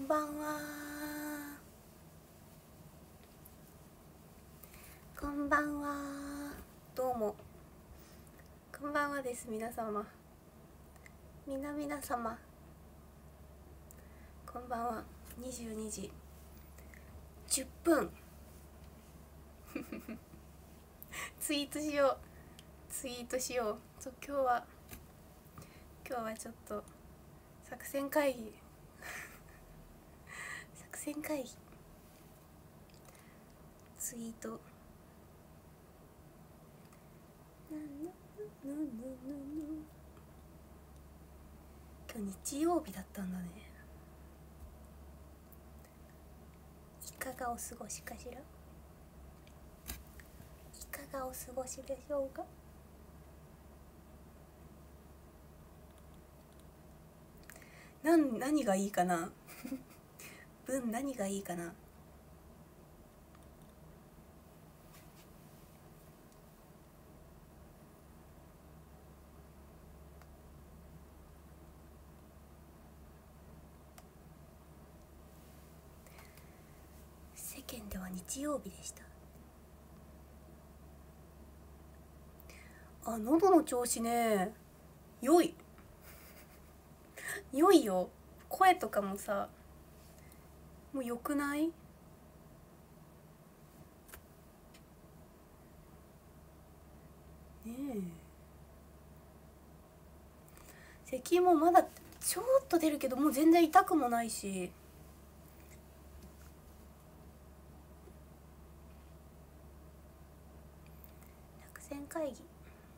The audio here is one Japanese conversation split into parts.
んばんは。こんばんは。どうも。こんばんはです。皆様。皆様。こんばんは。22時10分。ツイートしよう。今日はちょっと作戦会議。ツイート。今日日曜日だったんだね。いかがお過ごしかしら。いかがお過ごしでしょうか。何がいいかな。何がいいかな。世間では日曜日でした。喉の調子ね、良いよ。声とかもさ、もう良くない？ねえ。咳もまだちょっと出るけど、もう全然痛くもないし。作戦会議。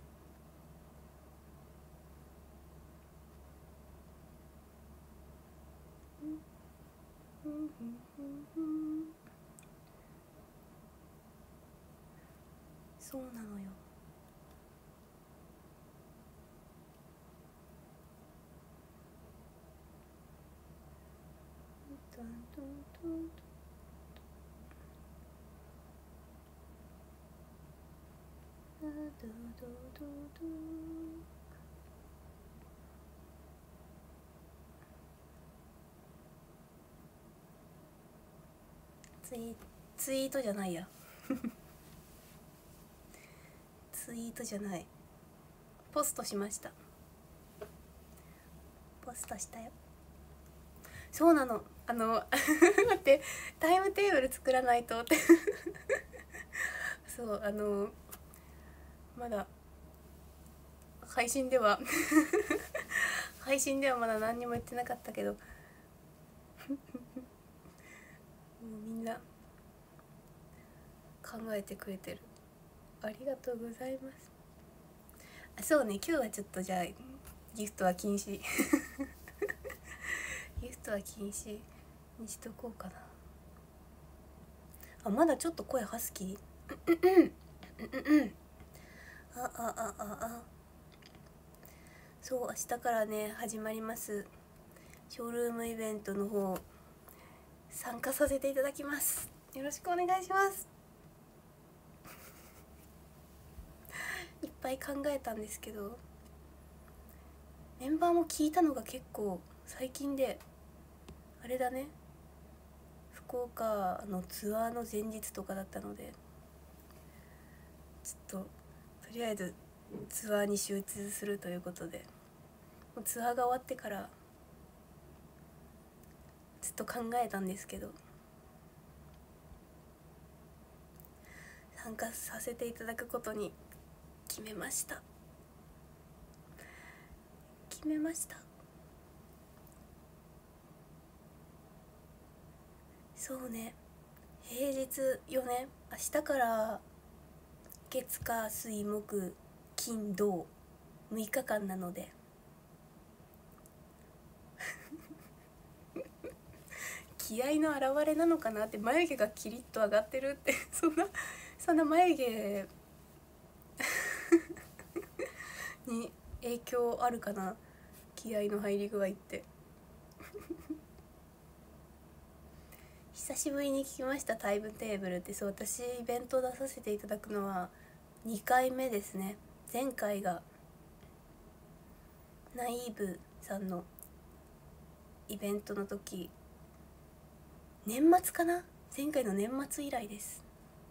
そうなのよ。ツイートじゃないや。ツイートじゃない。ポストしました。ポストしたよ。そうなの。待って、タイムテーブル作らないとって。そう、まだ配信ではまだ何にも言ってなかったけど、もうみんな考えてくれてる。ありがとうございます。そうね、今日はちょっとじゃあギフトは禁止ギフトは禁止にしとこうかな。まだちょっと声ハスキー。そう、明日からね始まりますショールームイベントの方参加させていただきます。よろしくお願いします。いっぱい考えたんですけど、メンバーも聞いたのが結構最近で、あれだね、福岡のツアーの前日とかだったので、ちょっととりあえずツアーに集中するということで、もうツアーが終わってからずっと考えたんですけど、参加させていただくことに決めました。そうね、平日よね。明日から月火水木金土6日間なので気合の表れなのかなって。眉毛がキリッと上がってるってそんな眉毛に影響あるかな、気合の入り具合って。久しぶりに聞きました、タイムテーブルって。そう、私イベント出させていただくのは2回目ですね。前回がナイーブさんのイベントの時年末かな、前回の年末以来です。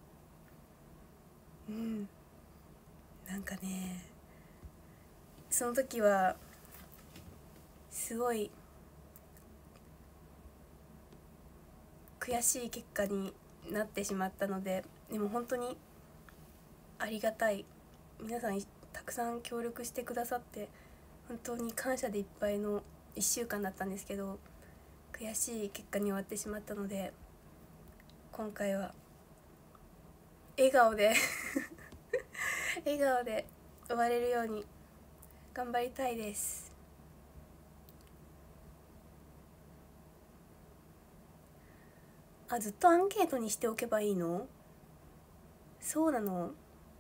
なんかね、その時はすごい悔しい結果になってしまったので、でも本当にありがたい、皆さんたくさん協力してくださって本当に感謝でいっぱいの1週間だったんですけど、悔しい結果に終わってしまったので、今回は笑顔で笑顔で終われるように頑張りたいです。あ、ずっとアンケートにしておけばいいの？そうなの？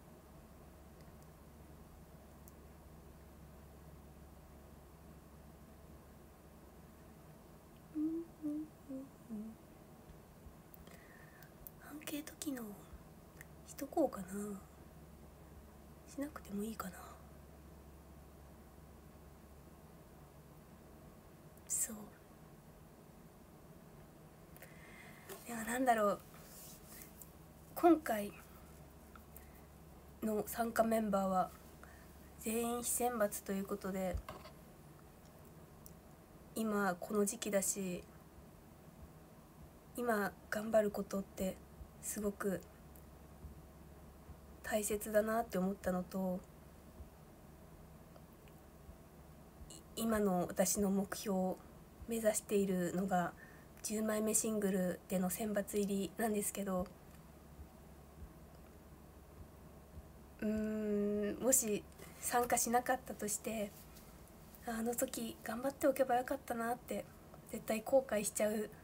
アンケート機能しとこうかな。しなくてもいいかな。そう。いや、なんだろう、今回の参加メンバーは全員非選抜ということで、今この時期だし、今頑張ることってすごく大切だなって思ったのと、今の私の目標を目指しているのが10枚目シングルでの選抜入りなんですけど、もし参加しなかったとして、あの時頑張っておけばよかったなって絶対後悔しちゃう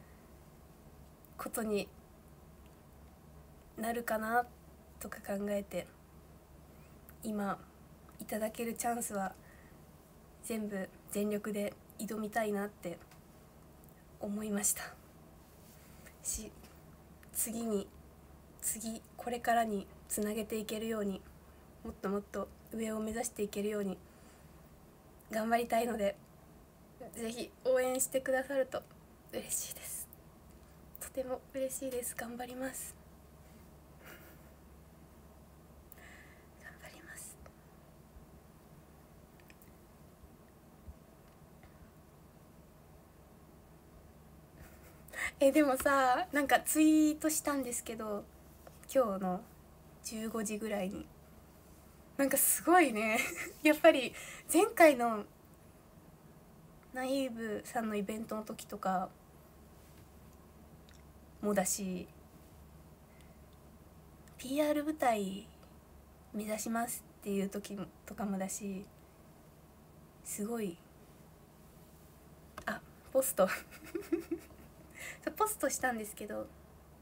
ことになるかなとか考えて、今いただけるチャンスは全部全力で挑みたいなって思いましたし、次これからにつなげていけるように、もっともっと上を目指していけるように頑張りたいので、ぜひ応援してくださると嬉しいです。とても嬉しいです。頑張ります。頑張ります。でもさ、なんかツイートしたんですけど、今日の15時ぐらいに、なんかすごいねやっぱり前回のナイーブさんのイベントの時とかもだし、 PR 舞台目指しますっていう時とかもだし、すごい、あ、ポストポストしたんですけど、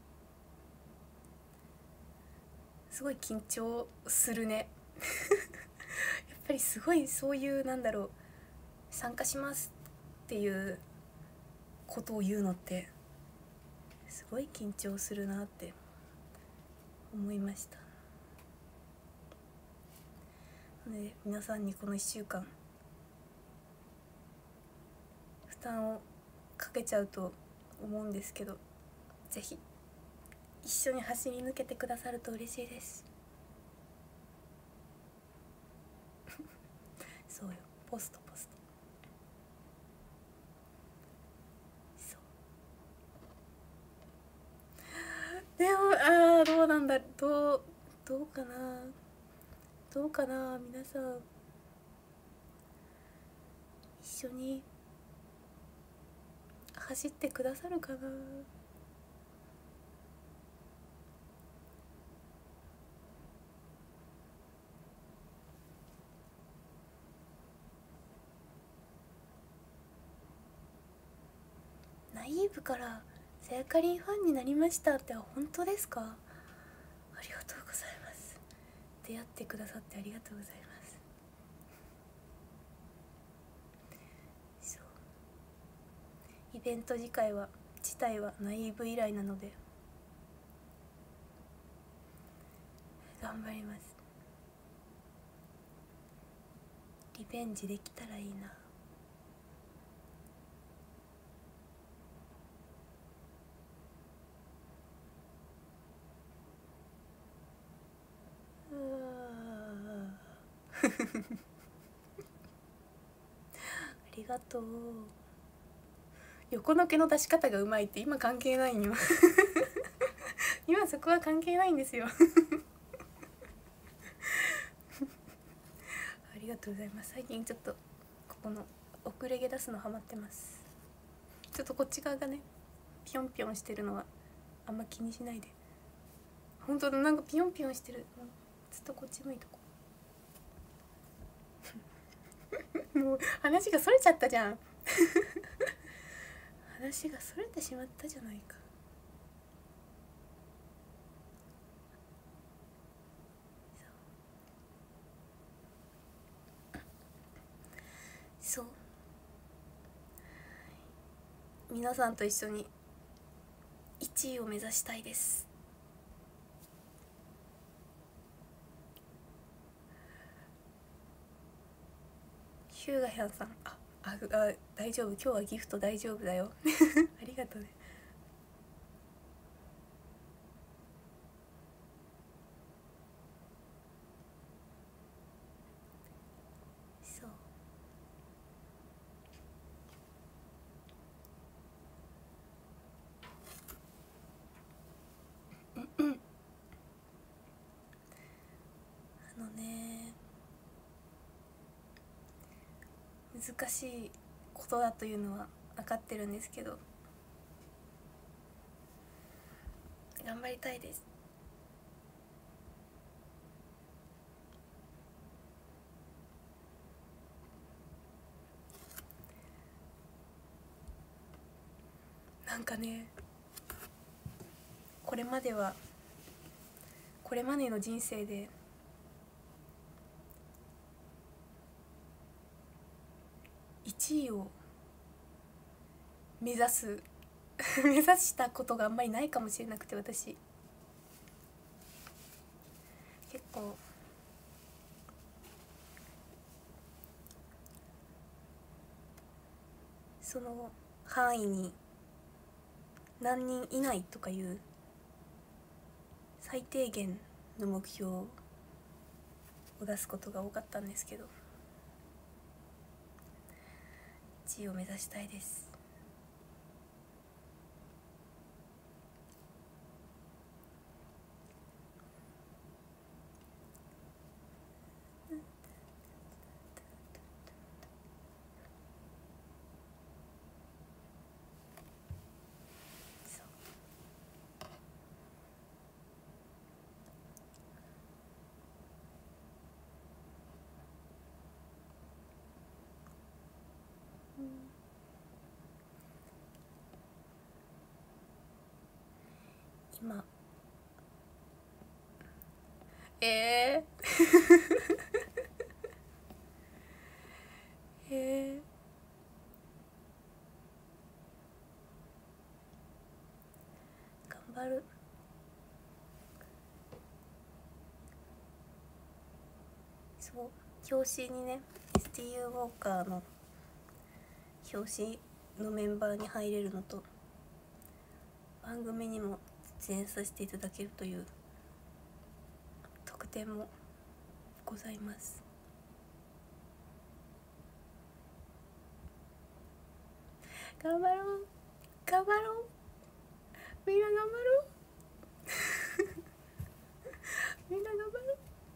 すごい緊張するねやっぱりすごい、そういう、なんだろう、参加しますっていうことを言うのってすごい緊張するなって思いました。で、皆さんにこの1週間負担をかけちゃうと思うんですけど、ぜひ一緒に走り抜けてくださると嬉しいですそうよ、ポストそう。でもどうなんだ、どうかな、皆さん一緒に走ってくださるかな。ナイーブからさやかりんファンになりましたって、本当ですか？ありがとうございます。出会ってくださってありがとうございます。イベント自体はナイーブ以来なので頑張ります。リベンジできたらいいな。 ありがとう。横の毛の出し方がうまいって今関係ないんよ今そこは関係ないんですよありがとうございます。最近ちょっとここの遅れ毛出すのハマってます。ちょっとこっち側がねピョンピョンしてるのはあんま気にしないで。本当だ、なんかピヨンピヨンしてる。ずっとこっち向いとこうもう話がそれちゃったじゃん話がそれてしまったじゃないか。そう、皆さんと一緒に1位を目指したいです。ヒューガヒャンさん、大丈夫、今日はギフト大丈夫だよありがとうね。そう、ね、難しいことだというのは分かってるんですけど、頑張りたいです。なんかね、これまでの人生で1位を目指したことがあんまりないかもしれなくて、私結構その範囲に何人以内とかいう最低限の目標を出すことが多かったんですけど、1位を目指したいです。今えー、頑張る。そう、表紙にね STU ウォーカーの表紙のメンバーに入れるのと、番組にも出演させていただけるという特典もございます。頑張ろう、頑張ろう、みんな頑張ろうみんな頑張ろう。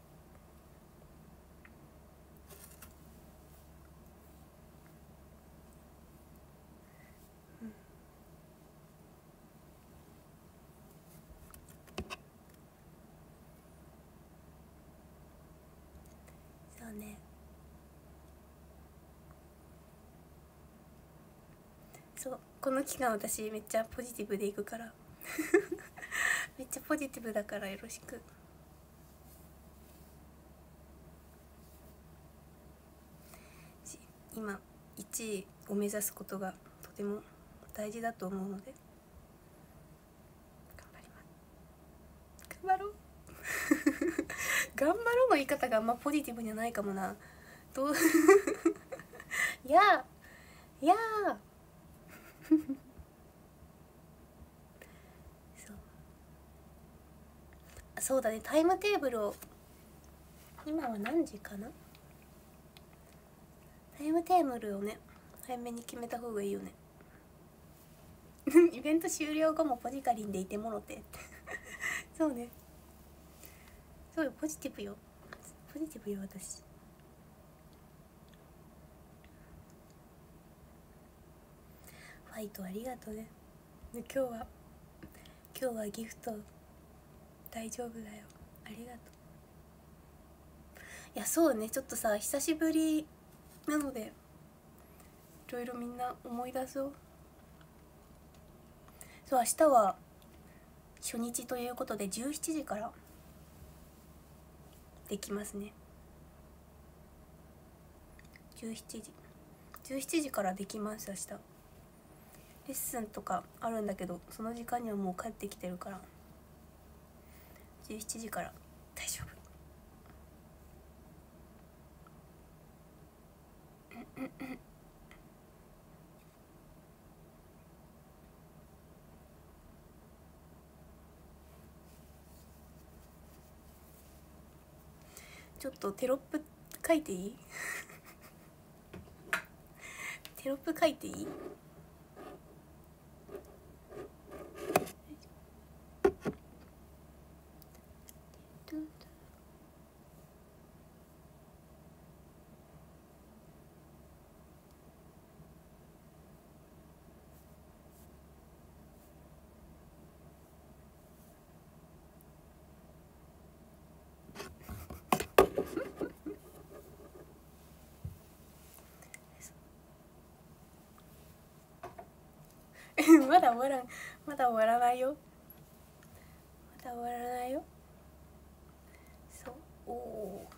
そうね、そう、この期間私めっちゃポジティブでいくからめっちゃポジティブだからよろしく。今1位を目指すことがとても大事だと思うので頑張ります。頑張ろう頑張ろうの言い方があんまポジティブじゃないかもな。どういやいやそうだね、タイムテーブルを今は何時かな、 タイムテーブルをね早めに決めた方がいいよね。イベント終了後もポジカリンでいてもろてそうね、そうよ、ポジティブよ、ポジティブよ私。ファイトありがとうね。で今日はギフト大丈夫だよ、ありがとう。いやそうね、ちょっとさ久しぶりなのでいろいろみんな思い出そう。そう、明日は初日ということで17時からできますね。17時からできます。明日レッスンとかあるんだけど、その時間にはもう帰ってきてるから17時から大丈夫。ちょっとテロップ書いていい？テロップ書いていい？まだ終わらん、まだ終わらないよ、まだ終わらないよ。そう、おお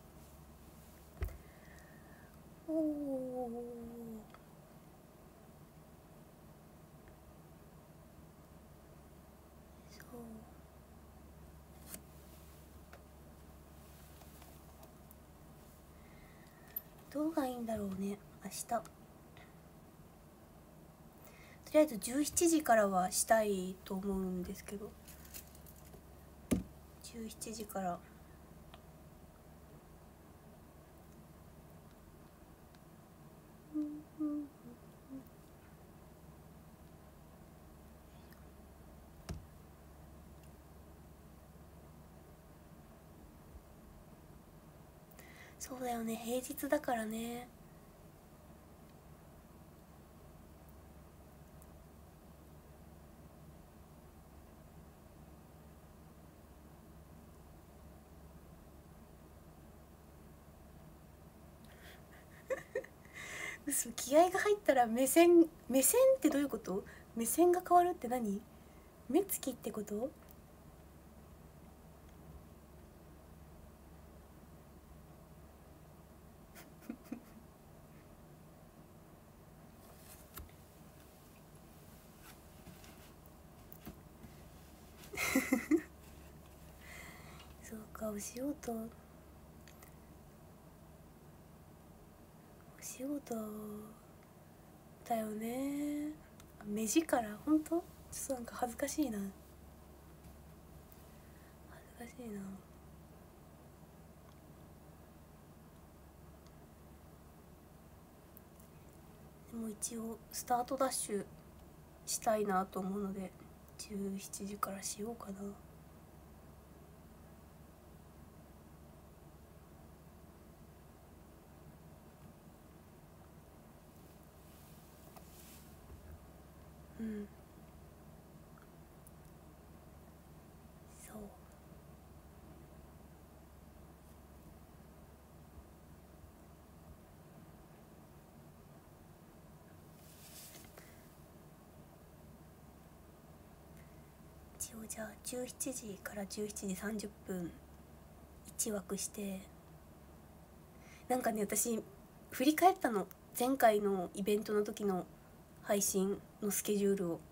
おお、そうどうがいいんだろうね明日。とりあえず17時からはしたいと思うんですけど、17時からそうだよね、平日だからね。嘘、気合が入ったら目線ってどういうこと？目線が変わるって何？目つきってこと？そうか、お仕事だよね。目力、ほんとちょっとなんか恥ずかしいな、恥ずかしいな。でも一応スタートダッシュしたいなと思うので17時からしようかな。うん、そう一応じゃあ17時から17時30分1枠して、なんかね私振り返ったの、前回のイベントの時の配信のスケジュールを。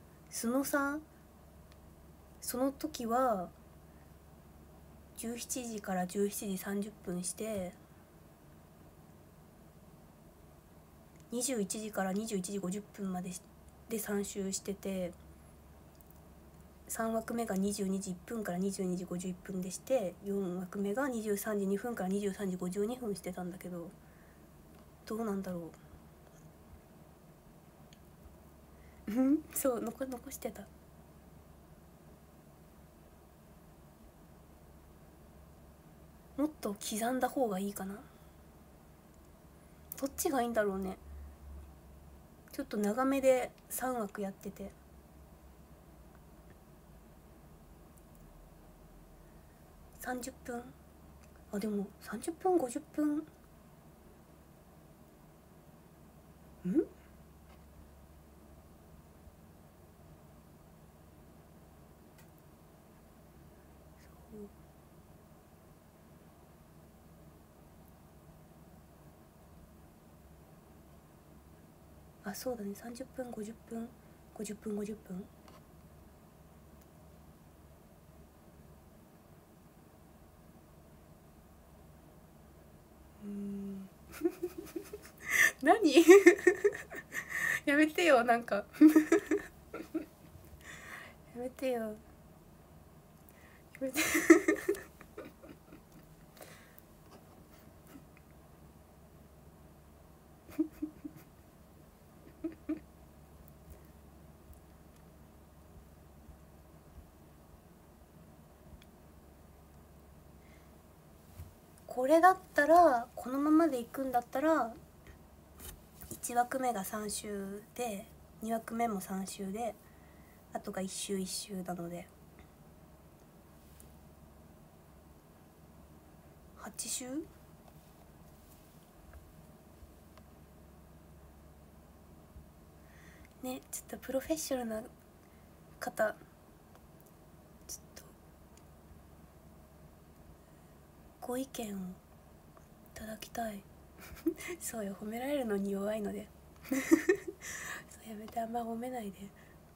その時は17時から17時30分して21時から21時50分までで3周してて、3枠目が22時1分から22時51分でして、4枠目が23時2分から23時52分してたんだけど、 どうなんだろう。うんそう残してた。もっと刻んだ方がいいかな。どっちがいいんだろうね。ちょっと長めで3枠やってて、30分、あでも30分50分んあそうだね、30分50分50分50分何やめてよ、なんかやめてよ、やめてこれだったら、このままでいくんだったら1枠目が3周で2枠目も3周で、あとが1周1周なので8周ね。ちょっとプロフェッショナルな方、ちょっとご意見をいただきたいそうよ、褒められるのに弱いのでそうやめて、あんま褒めないで。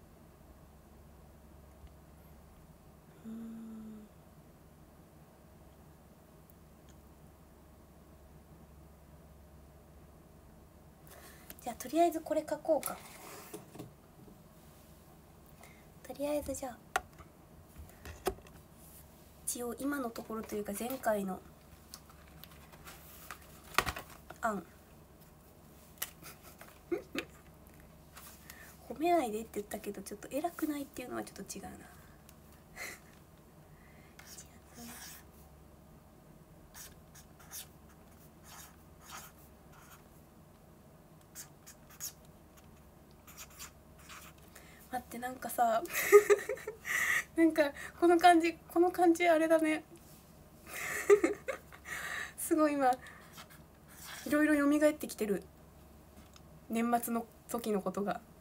じゃあとりあえずこれ書こうか。とりあえずじゃあ一応今のところというか前回の案褒めないでって言ったけど、ちょっと偉くないっていうのはちょっと違うな待って、なんかさなんかこの感じあれだねすごい今いろいろ蘇ってきてる、年末の時のことが。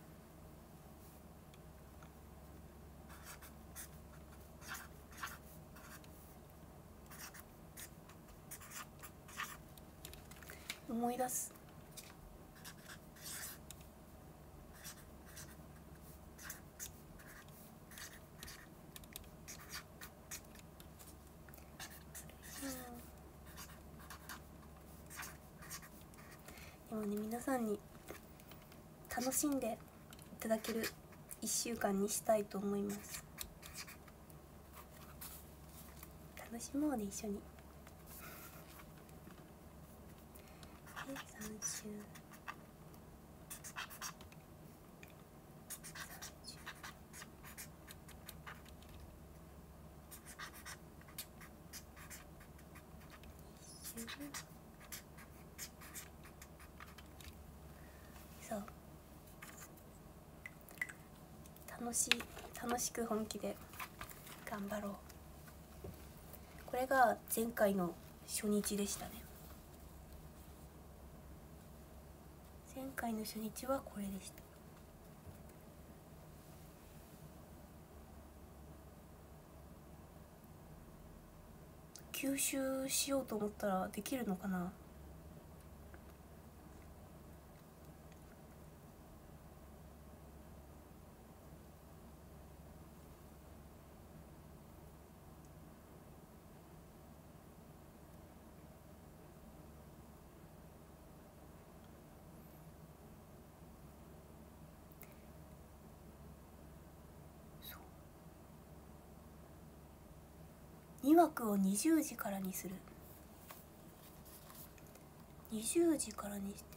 思い出す。でもね、皆さんに楽しんでいただける1週間にしたいと思います。楽しもうね、一緒に。で3週そう楽しく本気で頑張ろう。これが前回の初日でしたね。前回の初日はこれでした。吸収しようと思ったらできるのかな。2枠を20時からにする。 20時からにして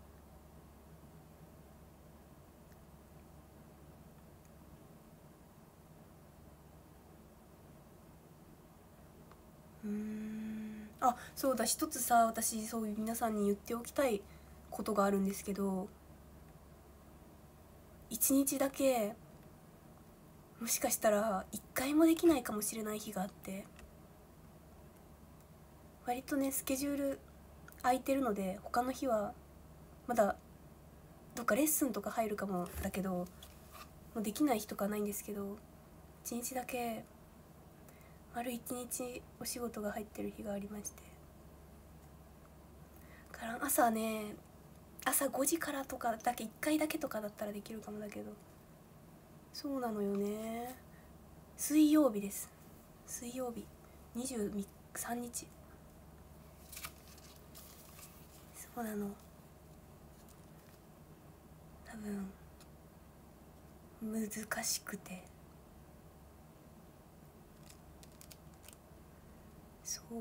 あ、そうだ、一つさ、私そういう皆さんに言っておきたいことがあるんですけど、一日だけもしかしたら一回もできないかもしれない日があって、割とねスケジュール空いてるので他の日はまだどっかレッスンとか入るかもだけど、もうできない日とかないんですけど、一日だけ丸一日お仕事が入ってる日がありまして、から朝ね、朝5時からとかだけ1回だけとかだったらできるかもだけど、そうなのよね。水曜日です。水曜日23日、そうなの。多分難しくて、そう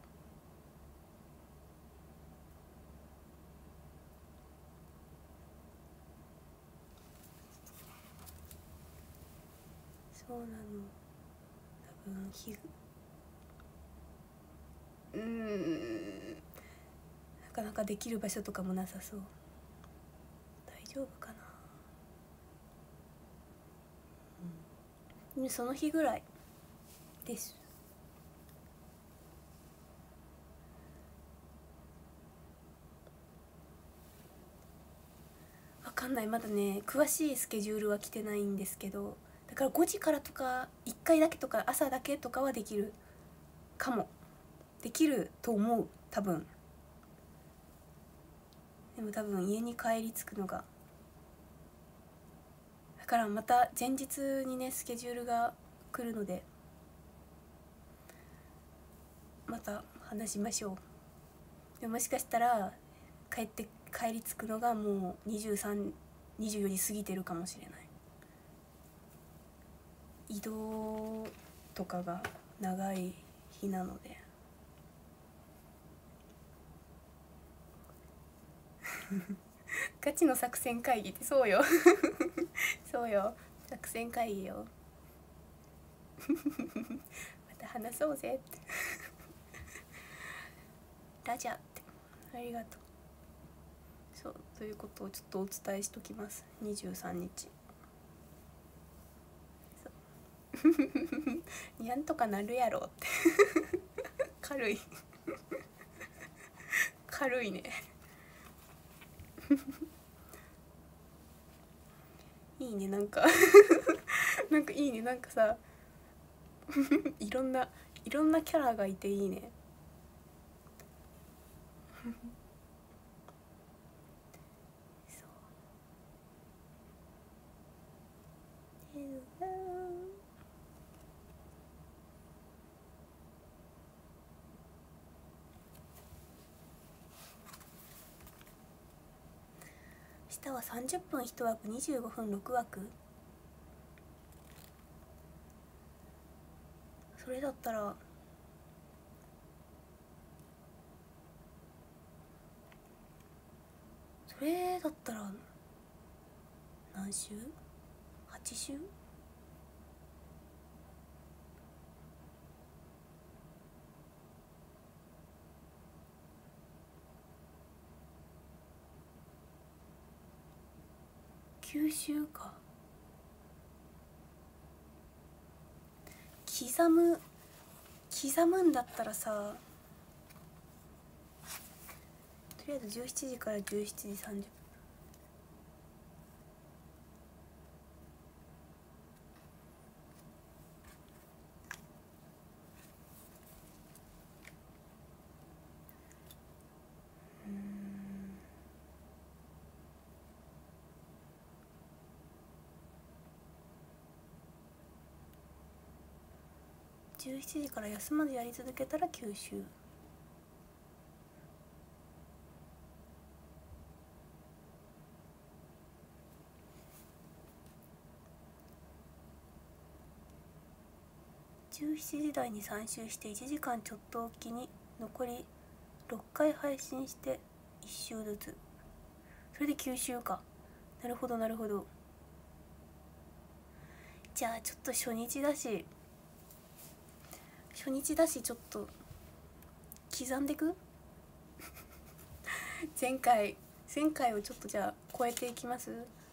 そうなの。多分なかなかできる場所とかもなさそう。大丈夫かな、その日ぐらいです。わかんない、まだね詳しいスケジュールは来てないんですけど、だから5時からとか1回だけとか朝だけとかはできるかも。できると思う、多分。でも多分家に帰り着くのが、だからまた前日にねスケジュールが来るのでまた話しましょう。でもしかしたら帰り着くのがもう23、24時過ぎてるかもしれない。移動とかが長い日なのでガチの作戦会議ってそうよそうよ、作戦会議よまた話そうぜってラジャってありがとう。そうということをちょっとお伝えしときます。23日にゃんとかなるやろって軽い軽いねいいね、なんかなんかいいね、なんかさいろんなキャラがいていいね明日は30分1枠、25分6枠。それだったら何週 ?8 週9週か。刻むんだったらさ、とりあえず17時から17時30分。17時から休まずやり続けたら9週。17時台に3周して1時間ちょっとおきに残り6回配信して 1周ずつ、それで9周か。なるほどなるほど。じゃあちょっと初日だしちょっと刻んでく前回をちょっとじゃあ超えていきます。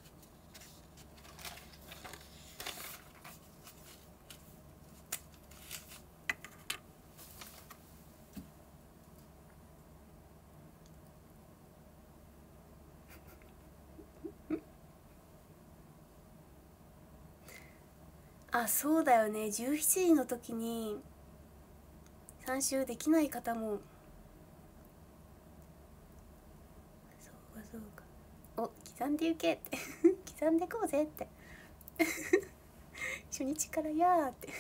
あ、そうだよね、17時の時に3周できない方も、そうかそうか、お、刻んでいけって刻んでこうぜって初日からやーって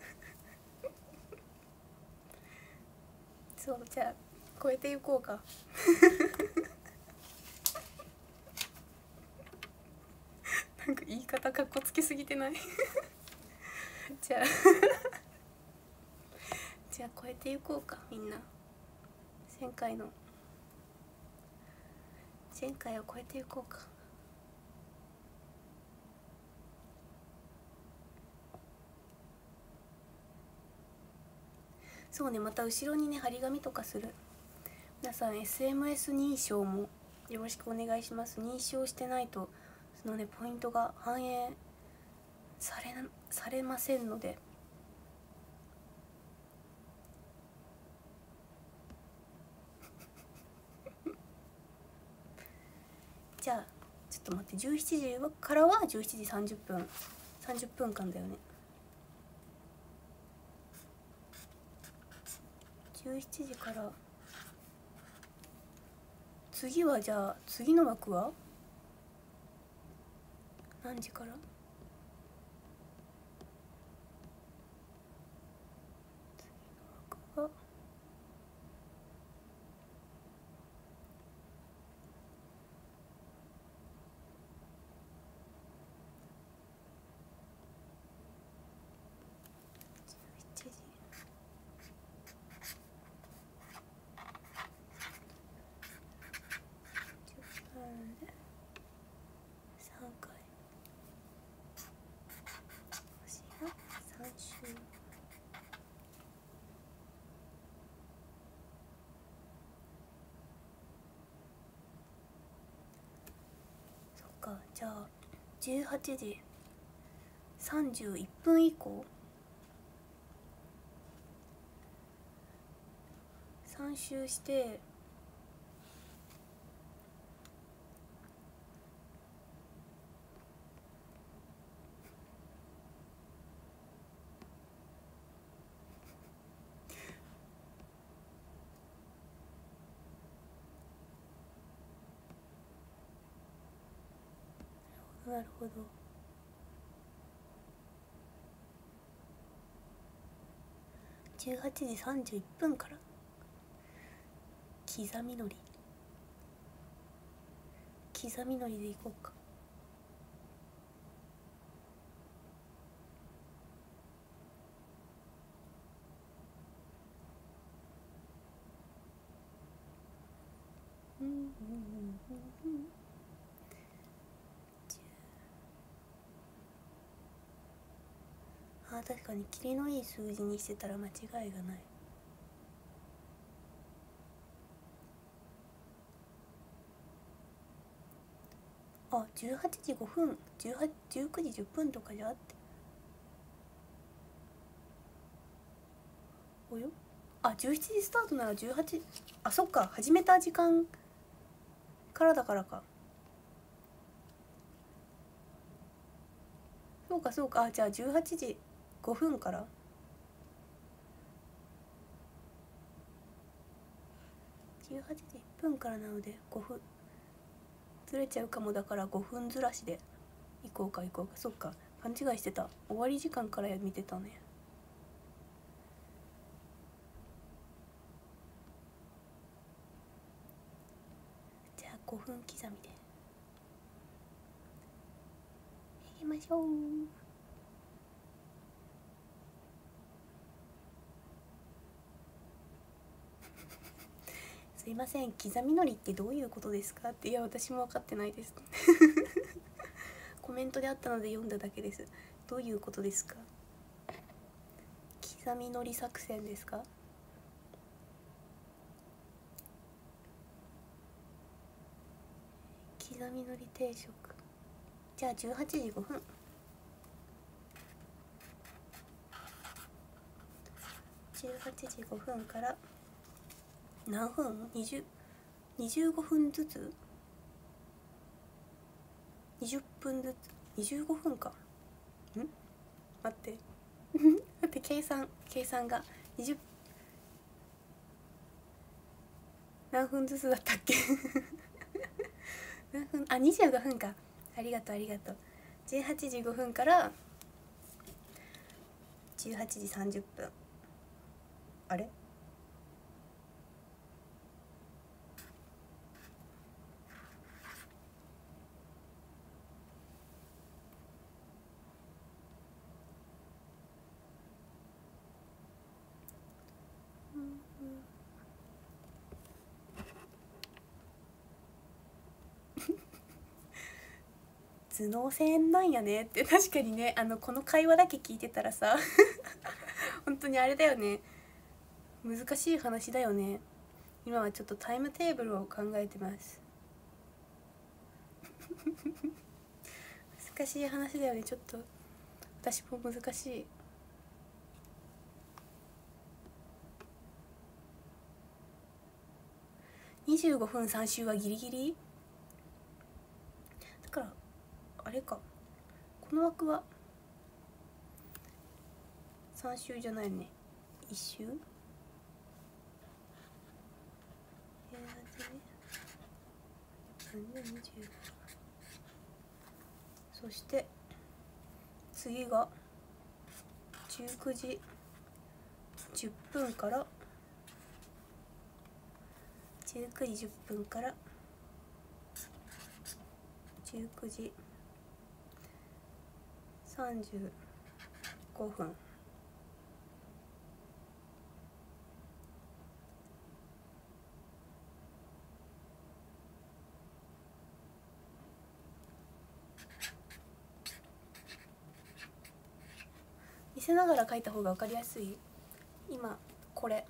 そう、じゃあ超えていこうかなんか言い方かっこつけすぎてないじゃあじゃあ超えていこうか、みんな。前回を超えていこうか。そうね、また後ろにね張り紙とかする。皆さん SMS 認証もよろしくお願いします。認証してないとそのねポイントが反映されませんので。じゃあちょっと待って、17時からは17時30分30分間だよね。17時から次は、じゃあ次の枠は何時から？次の枠は17時。10分で3回。3周。そっか、じゃあ18時31分以降3周して、なるほど。18時31分から刻みのりでいこうか。あ、確かにキリのいい数字にしてたら間違いがない。あ、18時5分19時10分とかじゃあって、およ、あ、17時スタートなら18、あ、そっか、始めた時間からだからか。そうかそうか、あ、じゃあ18時5分から18時1分からなので5分ずれちゃうかも。だから5分ずらしで行こうか。そっか、勘違いしてた。終わり時間から見てたね。じゃあ5分刻みでいきましょう。 すいません、刻みのりってどういうことですかって。いや私も分かってないですコメントであったので読んだだけです。どういうことですか？刻みのり作戦ですか？刻みのり定食。じゃあ18時5分。18時5分から何分？ 25分ずつ20分ずつ25分か。待って待って計算が20何分ずつだったっけ何分？あ、25分か。ありがとう18時5分から18時30分。あれ頭脳戦なんやねって。確かにね、この会話だけ聞いてたらさ本当にあれだよね、難しい話だよね。今はちょっとタイムテーブルを考えてます難しい話だよね。ちょっと私も難しい。25分3周はギリギリだから、あれか、この枠は3周じゃないね、1周。そして次が19時10分から19時10分から19時35分。見せながら書いた方が分かりやすい。今これ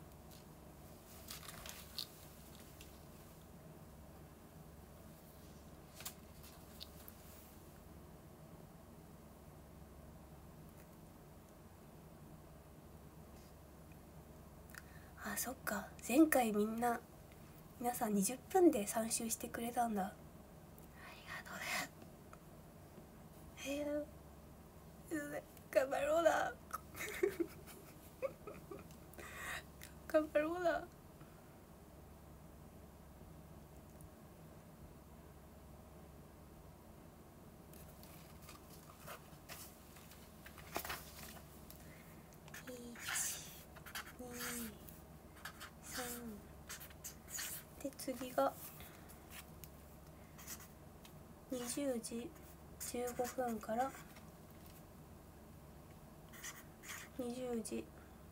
あ、そっか、前回皆さん20分で3周してくれたんだ。ありがとうね。頑張ろうな頑張ろうな。で次が20時15分から20時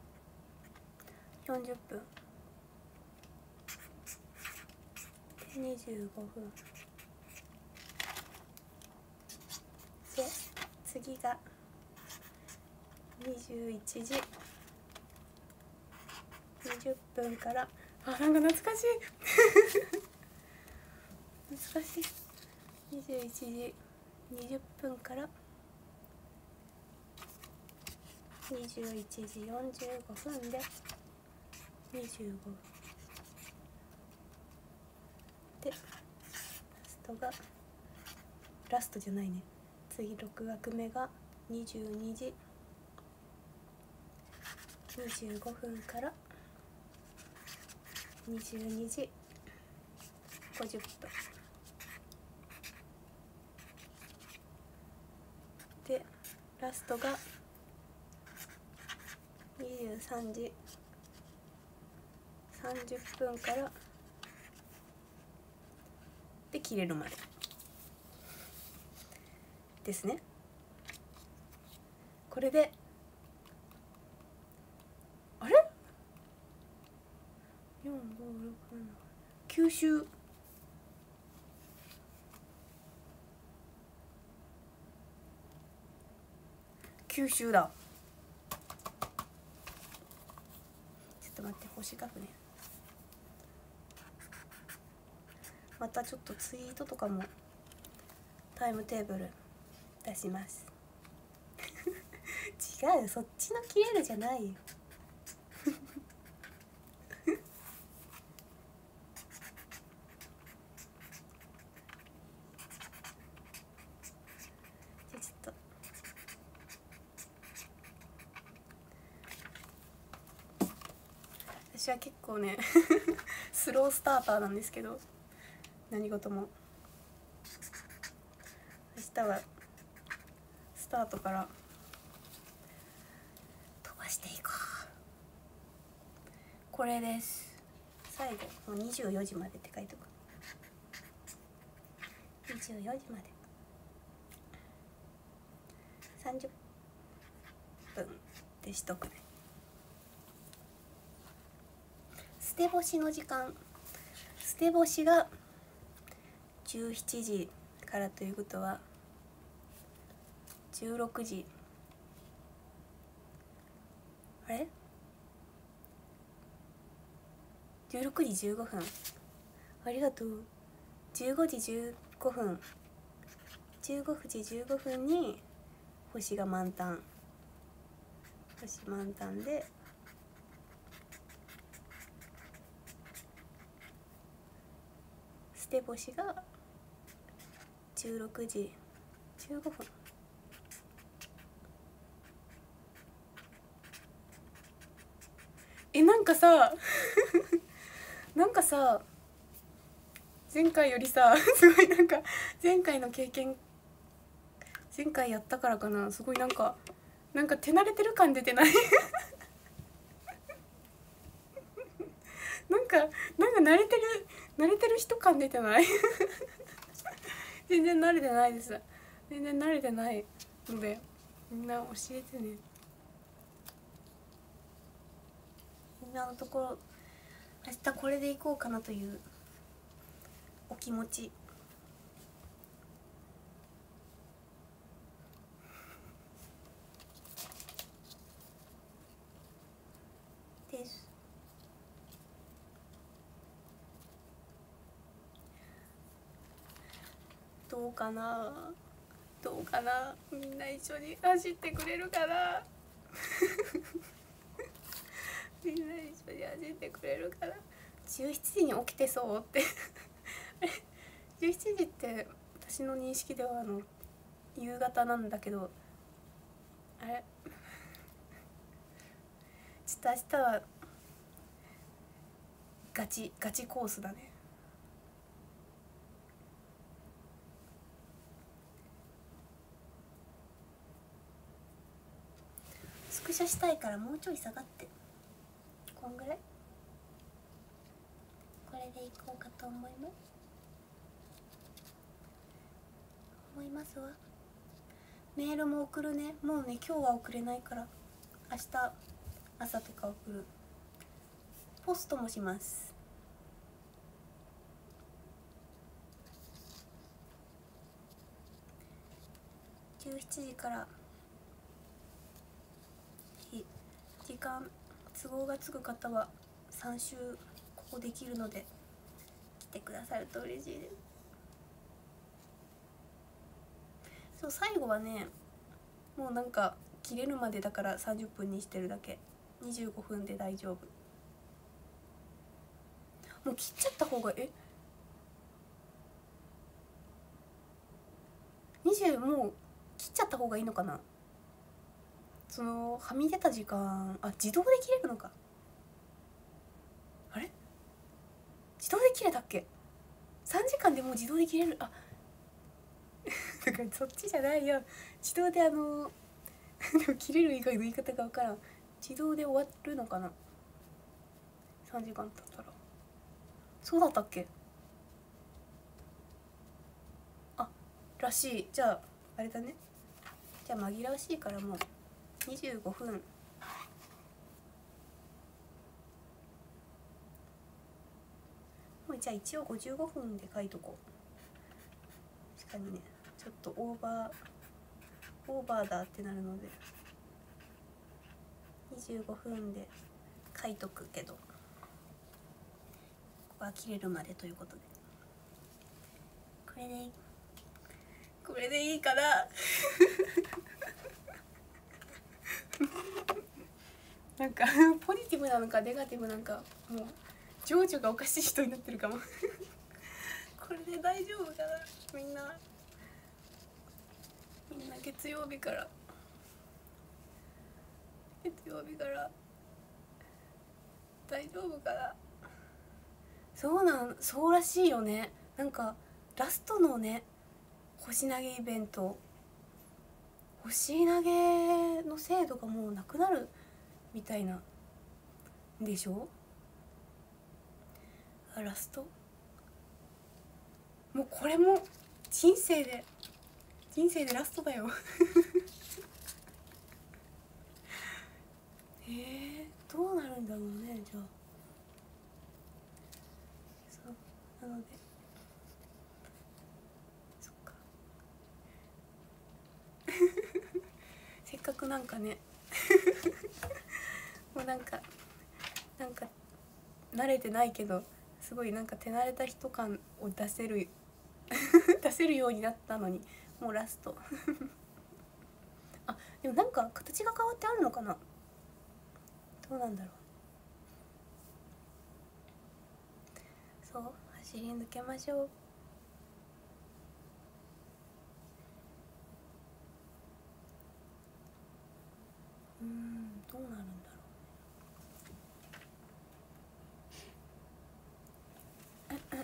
40分で25分で、次が21時20分から、あ、なんか懐かしい懐かしい。21時20分から21時45分で25分で、ラストじゃないね、次6枠目が22時25分から22時50分で、ラストが23時30分からで切れるまでですね。これであれ ?4、 九州だ。ちょっと待って、星書くね。またちょっとツイートとかもタイムテーブル出します違う、そっちの切れるじゃないよじゃあちょっと私は結構ねスロースターターなんですけど、何事も明日はスタートから飛ばしていこう。これです。最後もう24時までって書いておく。24時まで30分でしとくね。捨て干しの時間、捨て干しが17時からということは16時、あれ16時15分、ありがとう。15時15分、15時15分に星が満タン、星満タンで捨て干しが16時15分。なんかさなんかさ前回よりさすごいなんか前回の経験、前回やったからかな、すごいなんか手慣れてる感出てないなんか慣れてる人感出てない全然慣れてないです。全然慣れてないのでみんな教えてね。今のところ明日これでいこうかなというお気持ちです。どうかな、どうかな、みんな一緒に走ってくれるかなみんな一緒に走ってくれるかな。17時に起きてそうって17時って私の認識では夕方なんだけど、あれちょっと明日はガチコースだね。スクショしたいからもうちょい下がって、こんぐらい、これでいこうかと思いますわ。メールも送るね。もうね今日は送れないから明日朝とか送る。ポストもします。17時から時間都合がつく方は3週ここできるので来てくださると嬉しいです。そう、最後はねもうなんか切れるまでだから30分にしてるだけ。25分で大丈夫。もう切っちゃった方が20もう切っちゃった方がいいのかな。そのはみ出た時間、自動で切れるのか。あれ自動で切れたっけ。3時間でもう自動で切れる。だからそっちじゃないよ。自動ででも切れる以外の言い方が分からん。自動で終わるのかな、3時間経ったら。そうだったっけ。らしい。じゃああれだね。じゃあ紛らわしいからもう25分じゃあ一応55分で書いとこう。確かにね、ちょっとオーバーだってなるので25分で書いとくけど、ここは切れるまでということで、これでいいかななんかポジティブなのかネガティブなのか、もう情緒がおかしい人になってるかもこれで大丈夫かな。みんな月曜日から大丈夫かな。そうらしいよね。なんかラストのね、星投げイベント、星投げの制度がもうなくなるみたいなでしょ。ラストもうこれも人生でラストだよどうなるんだろうね。じゃあそうなので、そっかせっかくなんかねもうなんか慣れてないけど、すごいなんか手慣れた人感を出せるようになったのに、もうラストあ、でもなんか形が変わってあるのかな。どうなんだろう。そう、走り抜けましょう。どうなるんだろう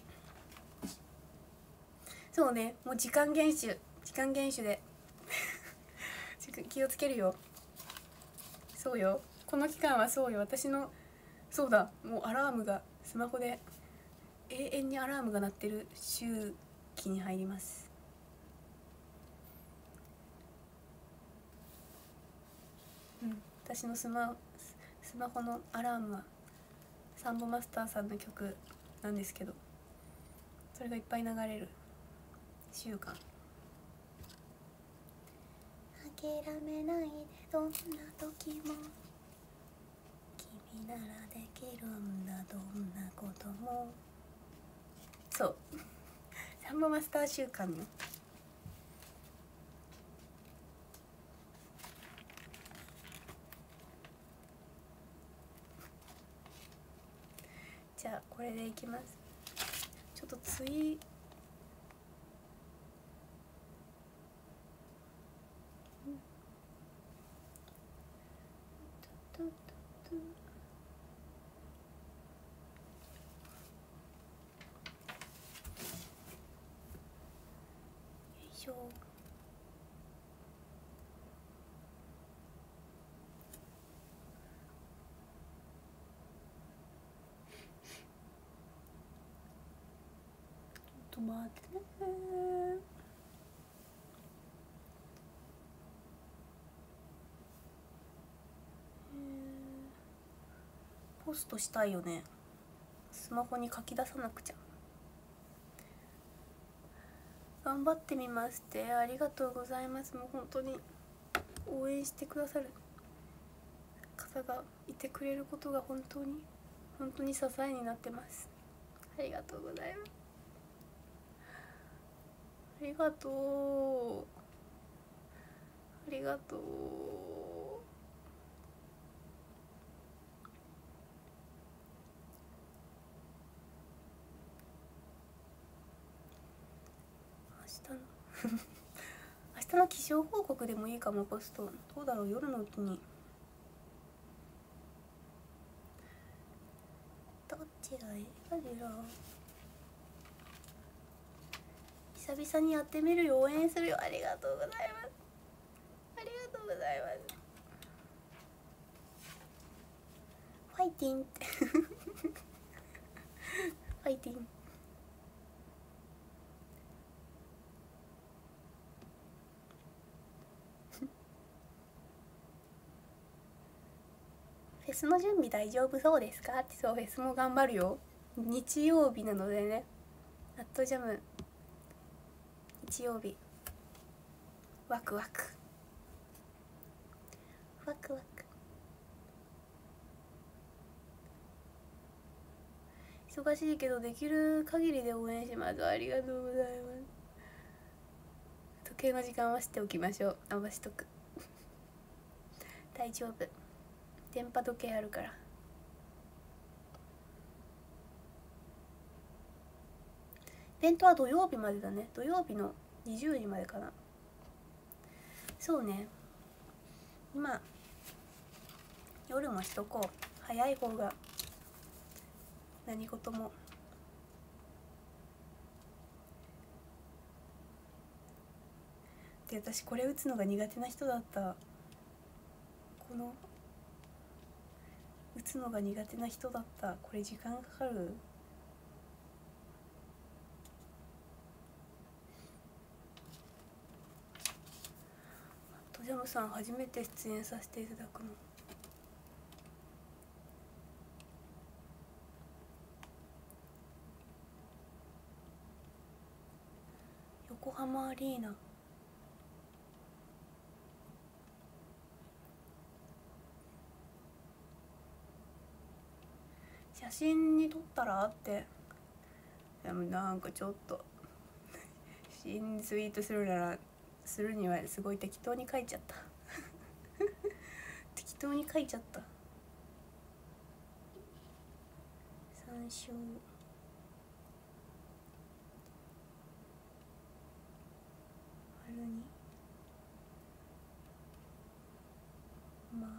そうね、もう時間厳守で気をつけるよ。そうよ、この期間はそうよ。私のそうだ、もうアラームがスマホで永遠にアラームが鳴ってる周期に入ります。私のスマホのアラームはサンボマスターさんの曲なんですけど、それがいっぱい流れる習慣。諦めないで、どんな時も君ならできるんだ、どんなことも。そうサンボマスター習慣のじゃあこれでいきます。ちょっとと待ってね。ポストしたいよね。スマホに書き出さなくちゃ。頑張ってみますって、ありがとうございます。もう本当に応援してくださる方がいてくれることが本当に支えになってます。ありがとうございます。ありがとう。明日の気象報告でもいいかも。ポストどうだろう、夜のうちに。どっちがいいかしら。久々にやってみるよ。応援するよ。ありがとうございます。ファイティンってファイティン。フェスの準備大丈夫そうですかって。そう、フェスも頑張るよ。 日曜日なのでね、ナットジャム日曜日、ワクワクワクワク。忙しいけどできる限りで応援します。ありがとうございます。時計の時間はしておきましょう。合わしとく大丈夫、電波時計あるから。イベントは土曜日までだね。土曜日の20時までかな。そうね、今夜もしとこう。早い方が何事も。で、私これ打つのが苦手な人だった。この打つのが苦手な人だった。これ時間かかる。トジャムさん初めて出演させていただくの。横浜アリーナ。写真に撮ったらって。でもなんかちょっとツイートするにはすごい適当に書いちゃった適当に書いちゃった。参照丸に丸。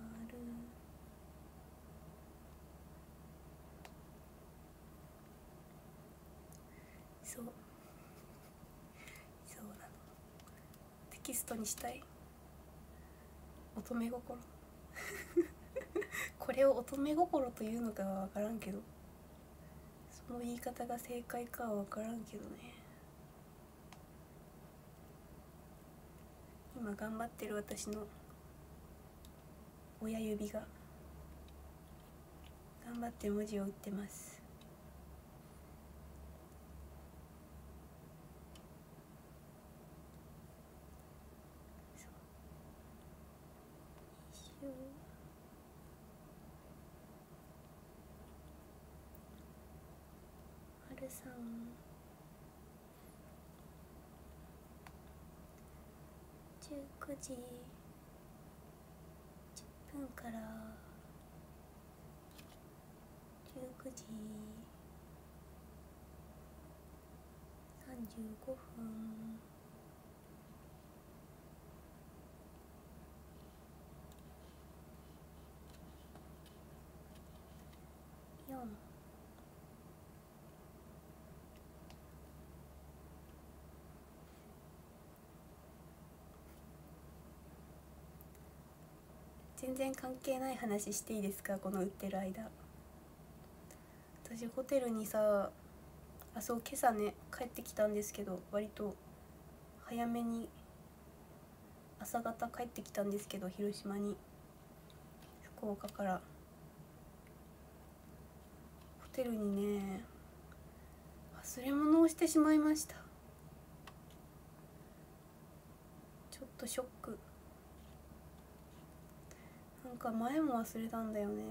そうなの。テキストにしたい。乙女心これを乙女心というのかは分からんけど、その言い方が正解かは分からんけどね。今頑張ってる私の親指が頑張って文字を打ってます。はるさん19時10分から19時35分4全然関係ない話していいですか？この売ってる間。私ホテルにさ、そう、今朝ね帰ってきたんですけど、割と早めに朝方帰ってきたんですけど、広島に福岡からホテルにね忘れ物をしてしまいました。ちょっとショック。なんか前も忘れたんだよね。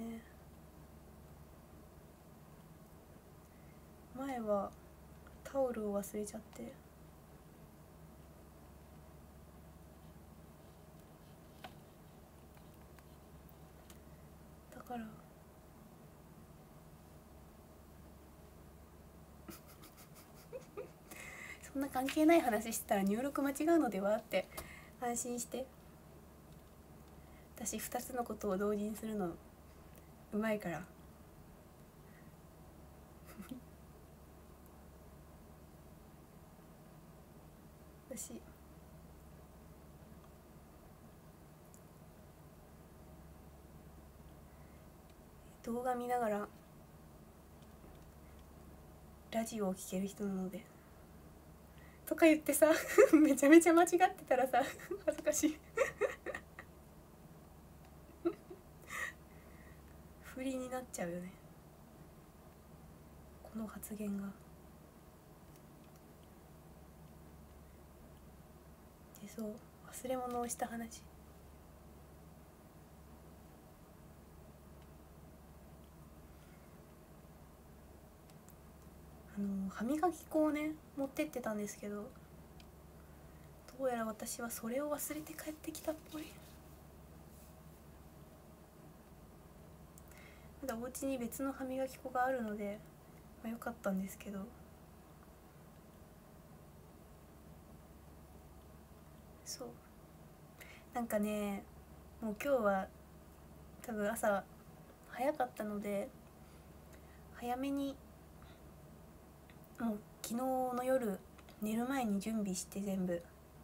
前はタオルを忘れちゃって、だからそんな関係ない話してたら入力間違うのではって安心して。私2つのことを同時にするのうまいから私動画見ながらラジオを聴ける人なので。とか言ってさめちゃめちゃ間違ってたらさ恥ずかしい不利になっちゃうよね。 の発言が。でそう忘れ物をした話。歯磨き粉をね持ってってたんですけど、どうやら私はそれを忘れて帰ってきたっぽい。まだお家に別の歯磨き粉があるので、よかったんですけど、そうなんかね、もう今日は多分朝早かったので早めに、もう昨日の夜寝る前に準備して全部、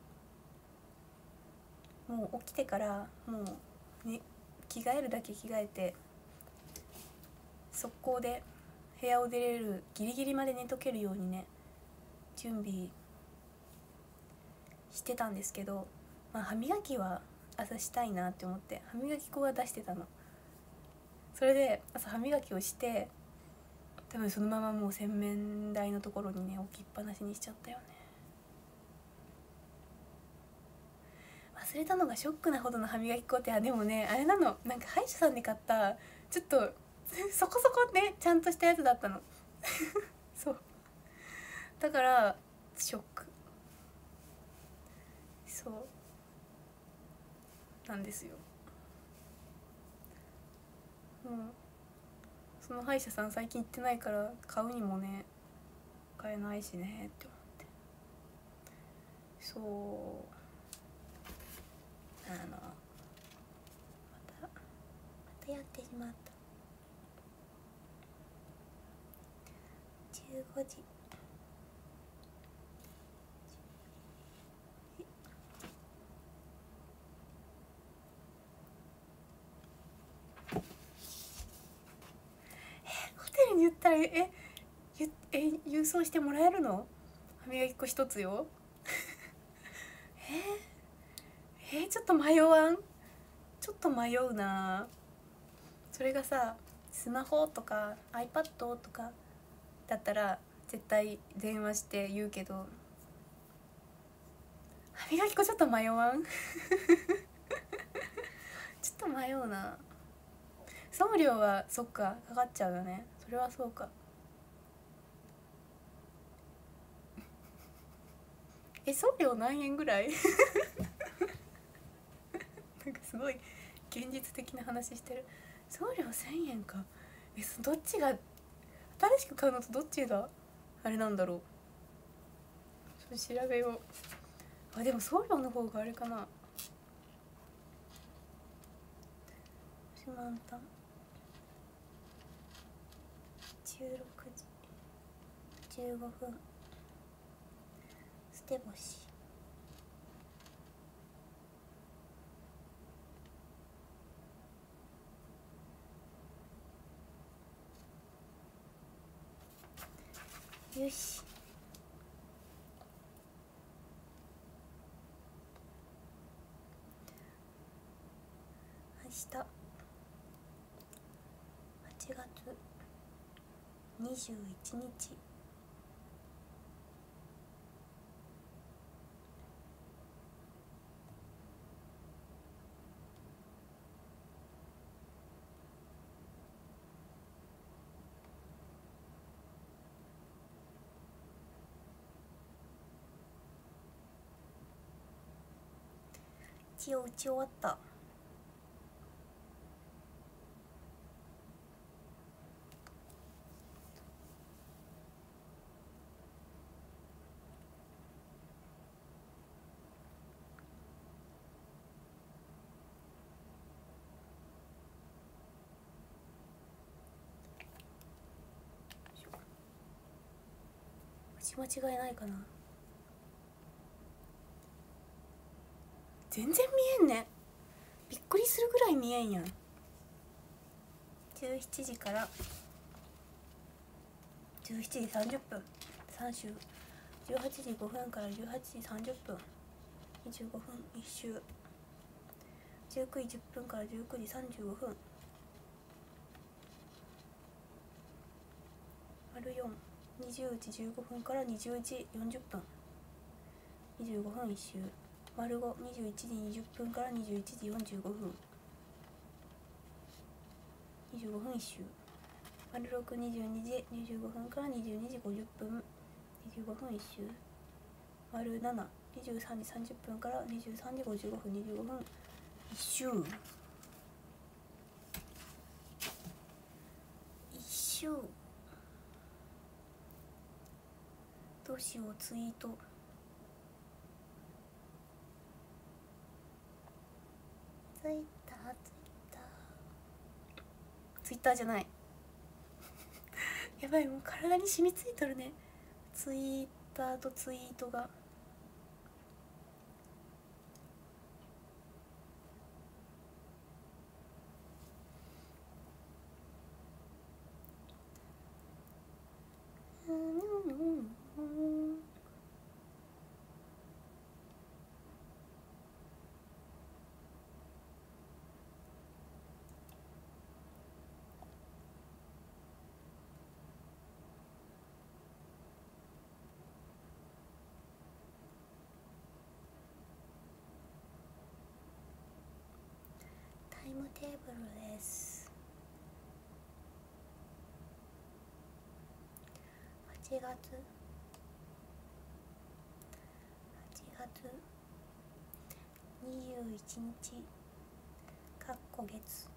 もう起きてからもう、ね、着替えるだけ着替えて速攻で部屋を出れるギリギリまで寝とけるようにね準備してたんですけど、歯磨きは朝したいなって思って歯磨き粉は出してたの。それで朝歯磨きをして多分そのままもう洗面台のところにね置きっぱなしにしちゃったよね。忘れたのがショックなほどの歯磨き粉って、でもねあれなの、なんか歯医者さんで買ったちょっとそこそこねちゃんとしたやつだったのそうだからショック。そうなんですよ。その歯医者さん最近行ってないから買うにもね買えないしねって思って、そうまたやってしまった。15時。ホテルに言ったら郵送してもらえるの？歯磨き粉一つよちょっと迷わん？ちょっと迷うな。それがさスマホとか iPad とかだったら絶対電話して言うけど、歯磨き粉ちょっと迷わんちょっと迷うな。送料はそっかかかっちゃうよね。それはそうか。送料何円ぐらいなんかすごい現実的な話してる。送料1000円か。どっちが新しく買うのとどっちがあれなんだろう。ちょっと調べよう。でも送料の方があれかな。四万単16時15分捨て干し。よし、明日8月21日。一応打ち終わった。間違いないかな。全然見えんね。びっくりするぐらい見えんやん。17時から17時30分3周、18時5分から18時30分25分1周、19時10分から19時35分丸4。 20時15分から20時40分25分1周。丸5、21時20分から21時45分25分1周。丸6、22時25分から22時50分25分1周。丸7、23時30分から23時55分25分1周。どうしよう。ツイートツイッターじゃないやばい、もう体に染みついとるね。ツイッターとツイートが。タイムテーブルです。8月21日かっこ月。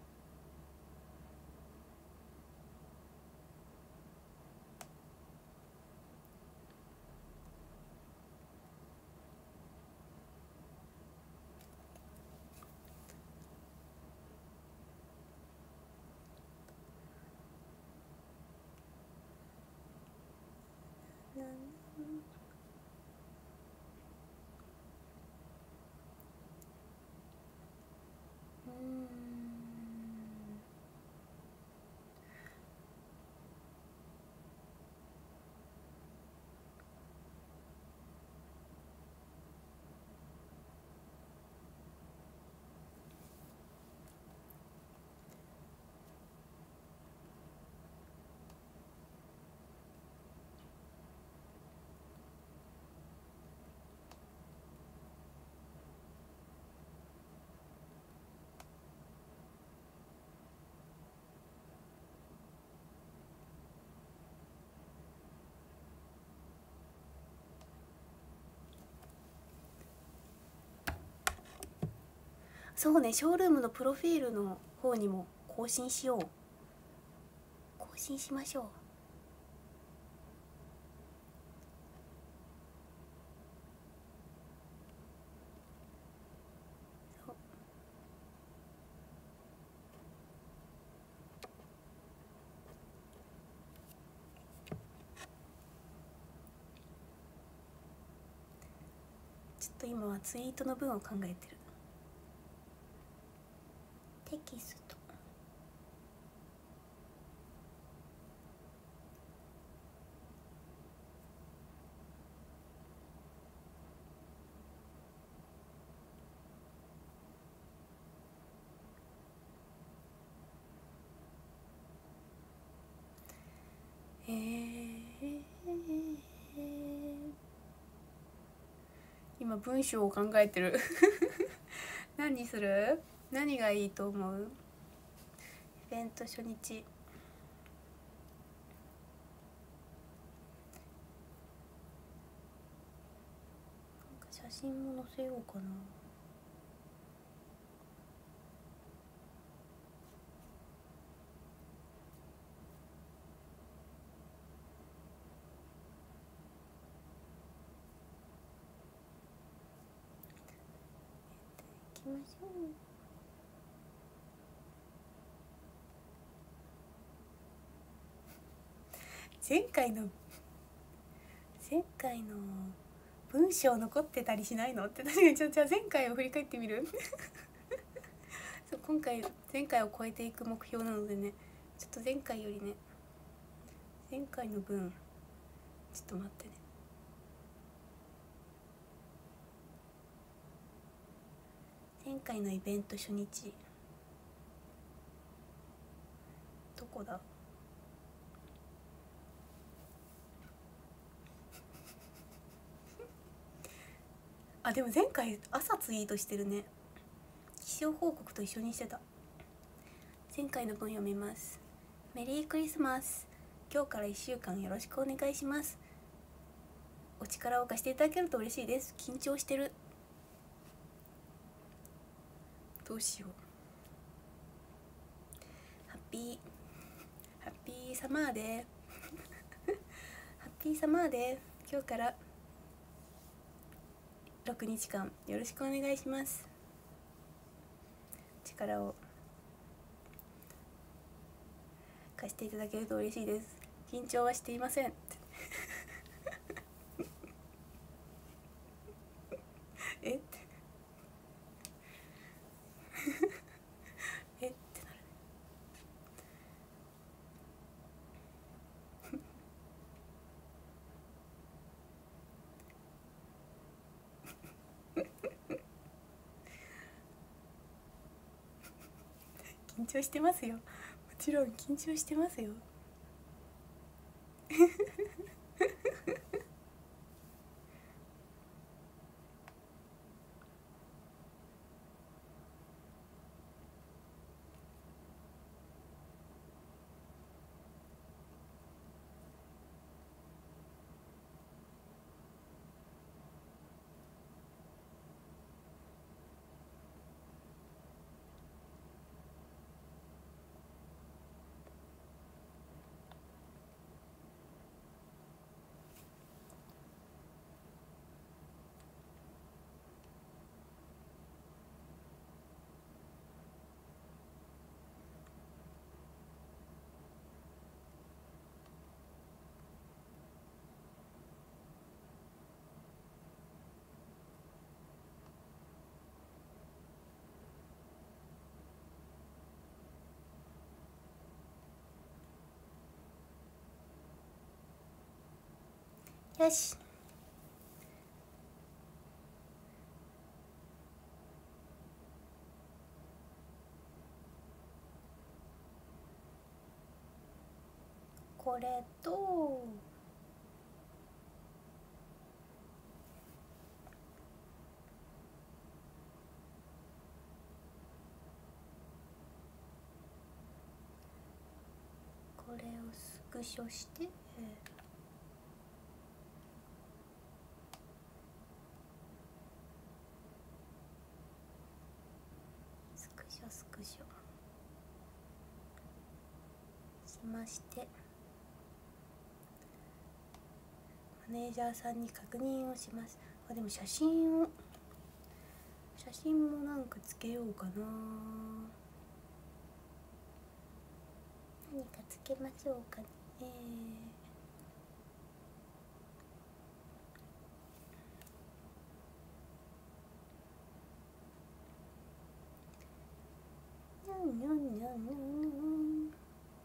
そうね、ショールームのプロフィールの方にも更新しよう。更新しましょう。ちょっと今はツイートの文を考えてる。テキスト。今文章を考えてる何にする？何がいいと思う？イベント初日。なんか写真も載せようかな。行きましょう。前回の文章残ってたりしないのって確かに。じゃあ前回を振り返ってみるそう、前回を超えていく目標なのでね、ちょっと前回よりね、前回の分ちょっと待ってね。前回のイベント初日どこだ？ あ、でも前回朝ツイートしてるね。気象報告と一緒にしてた。前回の文読みます。メリークリスマス。今日から1週間よろしくお願いします。お力を貸していただけると嬉しいです。緊張してる。どうしよう。ハッピーサマーでハッピーサマーで今日から6日間よろしくお願いします。力を貸していただけると嬉しいです。緊張はしていませんえってえってなる。緊張してますよ。もちろん緊張してますよ。よし。これとこれをスクショして、スクショしまして、マネージャーさんに確認をします。あ、でも写真もなんかつけようかな。何かつけましょうかね。にゃんにゃんにゃんにゃん。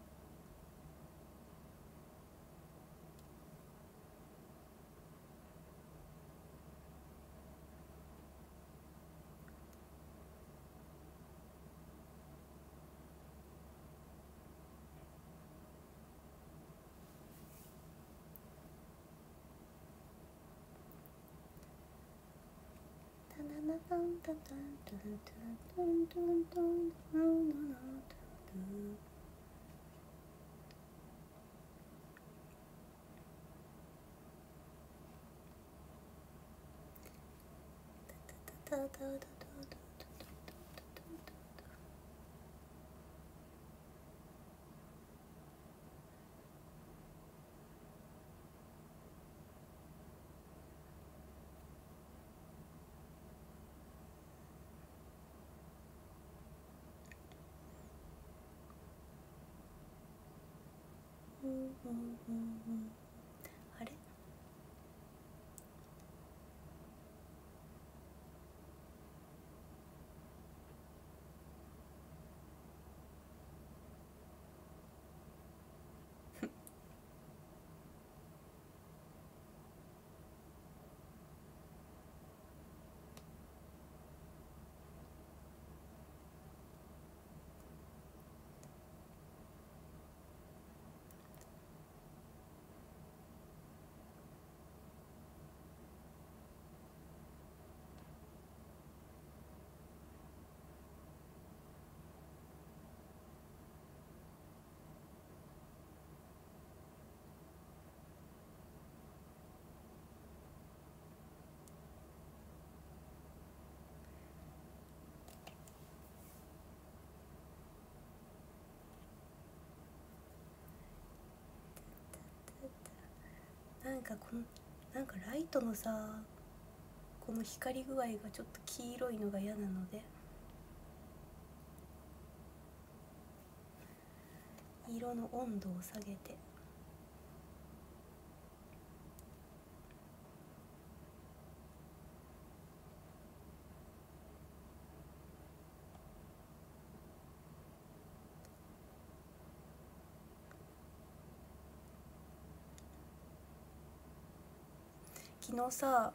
あれなんかライトのさこの光具合がちょっと黄色いのが嫌なので色の温度を下げて。昨日さ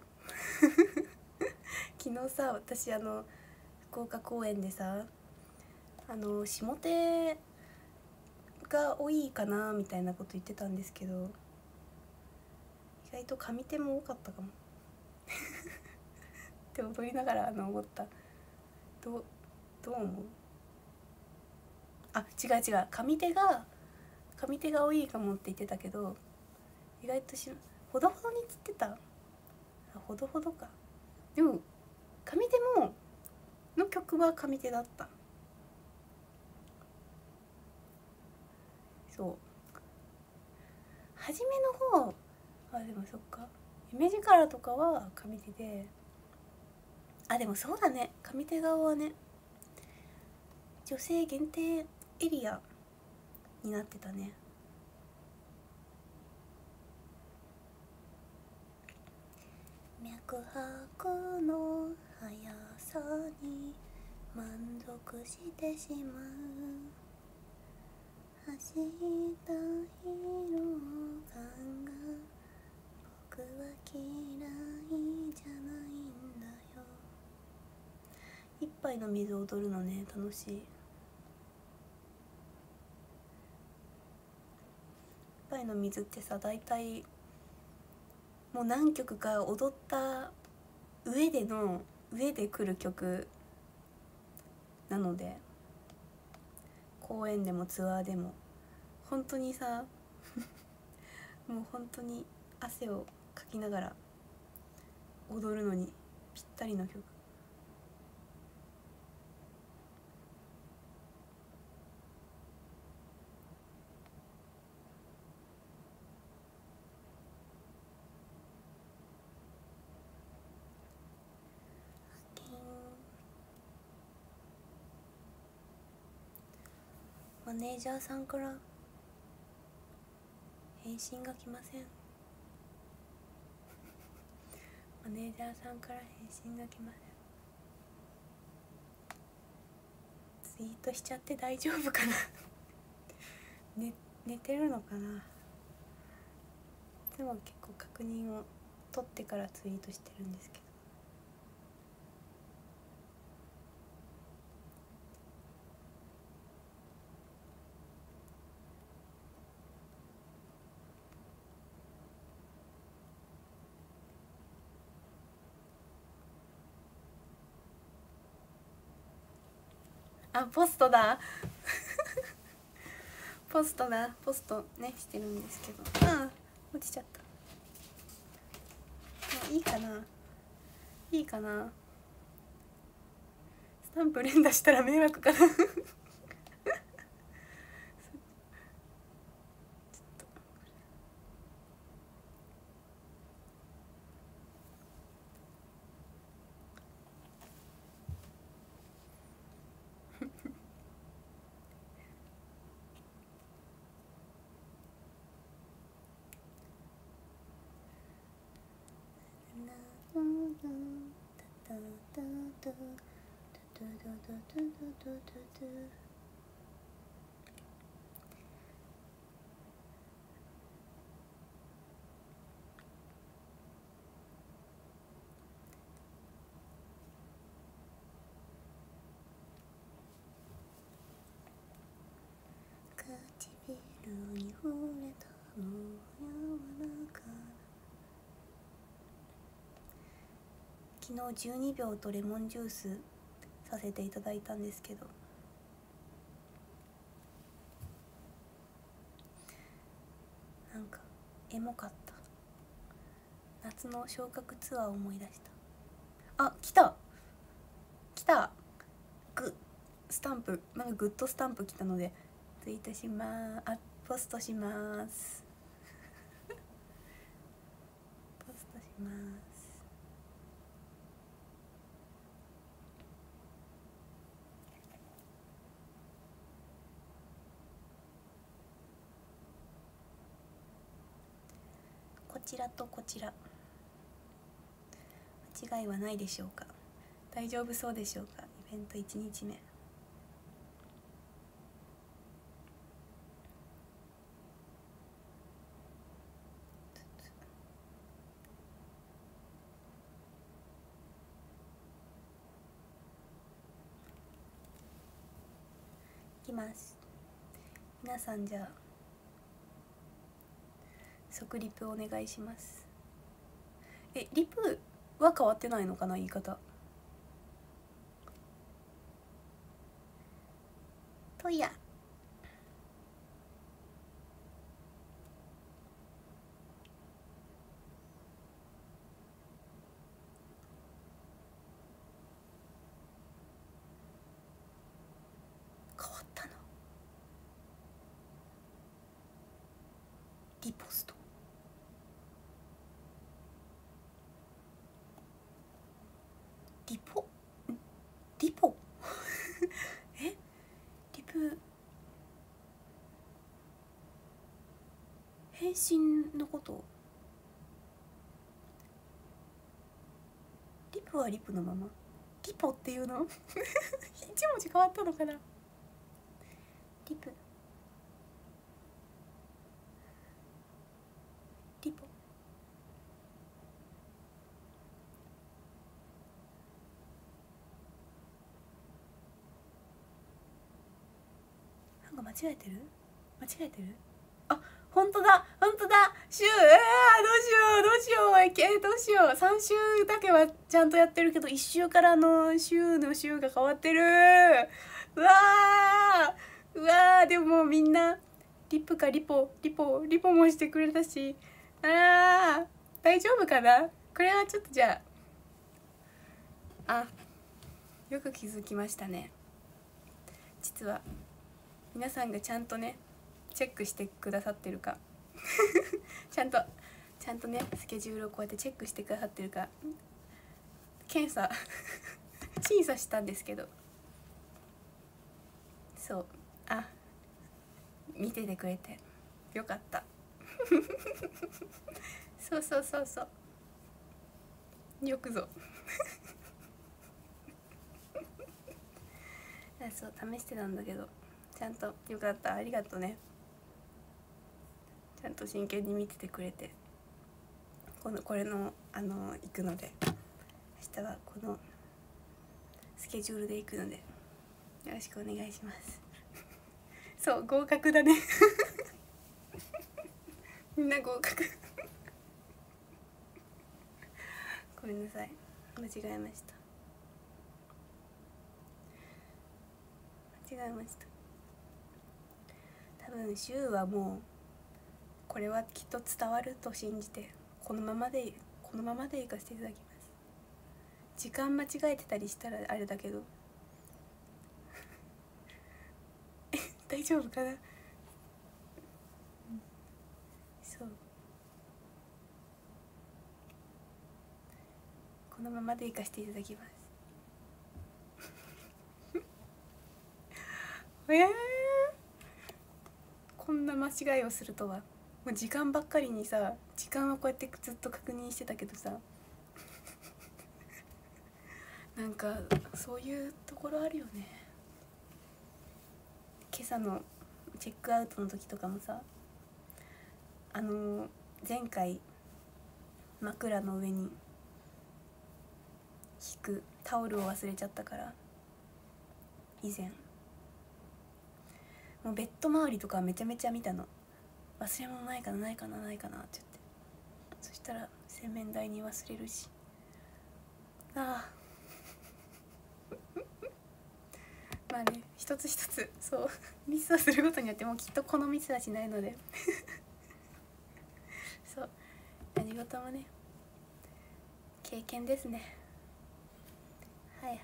私福岡公園でさ下手が多いかなみたいなこと言ってたんですけど、意外と上手も多かったかもって踊りながら思った。どう思う？あ、違う上手が多いかもって言ってたけど、意外とほどほどにつってた。ほどほどか。でも上手もの曲は上手だった。そう初めの方、でもそっか、夢力とかは上手で、でもそうだね、上手側はね女性限定エリアになってたね。脈拍の速さに満足してしまう、走った疲労感が僕は嫌いじゃないんだよ。一杯の水を踊るのね楽しい。一杯の水ってさ、大体もう何曲か踊った上で来る曲なので、公演でもツアーでも本当にさもう本当に汗をかきながら踊るのにぴったりの曲。マネージャーさんから返信が来ません。マネージャーさんから返信が来ません。ツイートしちゃって大丈夫かな寝てるのかな。いつも結構確認を取ってからツイートしてるんですけど。ポストだポストねしてるんですけど、落ちちゃった。いいかな。スタンプ連打したら迷惑かな唇に触れたの柔らか。昨日12秒とレモンジュースさせていただいたんですけど、なんかエモかった。夏の昇格ツアーを思い出した。来たスタンプ、なんかグッドスタンプ来たのでツイートします。ポストしますます。こちらとこちら間違いはないでしょうか。大丈夫そうでしょうか。イベント1日目。いきます。皆さんじゃあ即リプお願いします。リプは変わってないのかな、言い方。とや変わったの。リポストリポリポリプ返信のこと。リプはリプのままリポっていうの一文字変わったのかな。リプリポなんか間違えてる。あ、本当だ週、どうしよう3週だけはちゃんとやってるけど1週からの週の週が変わってる。うわーでもみんなリプかリポもしてくれたし、大丈夫かな。これはちょっとじゃあよく気づきましたね。実は皆さんがちゃんとねチェックしてくださってるかちゃんとねスケジュールをこうやってチェックしてくださってるか審査したんですけど、そう見ててくれてよかったそうよくぞそう試してたんだけどちゃんとよかった。ありがとうね。ちゃんと真剣に見ててくれて、これの行くので明日はこのスケジュールで行くのでよろしくお願いしますそう合格だねみんな合格ごめんなさい、間違えました。多分週はもうこれはきっと伝わると信じてこのままで行かせていただきます。時間間違えてたりしたらあれだけど大丈夫かな。そうこのままで行かせていただきますこんな間違いをするとは。もう時間ばっかりにさ、時間はこうやってずっと確認してたけどさなんかそういうところあるよね。今朝のチェックアウトの時とかもさ、前回枕の上に敷くタオルを忘れちゃったから、以前もうベッド周りとかめちゃめちゃ見たの。忘れ物ないかなって言って、そしたら洗面台に忘れるし、まあね、一つ一つそうミスをすることによってもうきっとこのミスはしないのでそう何事もね経験ですね。はい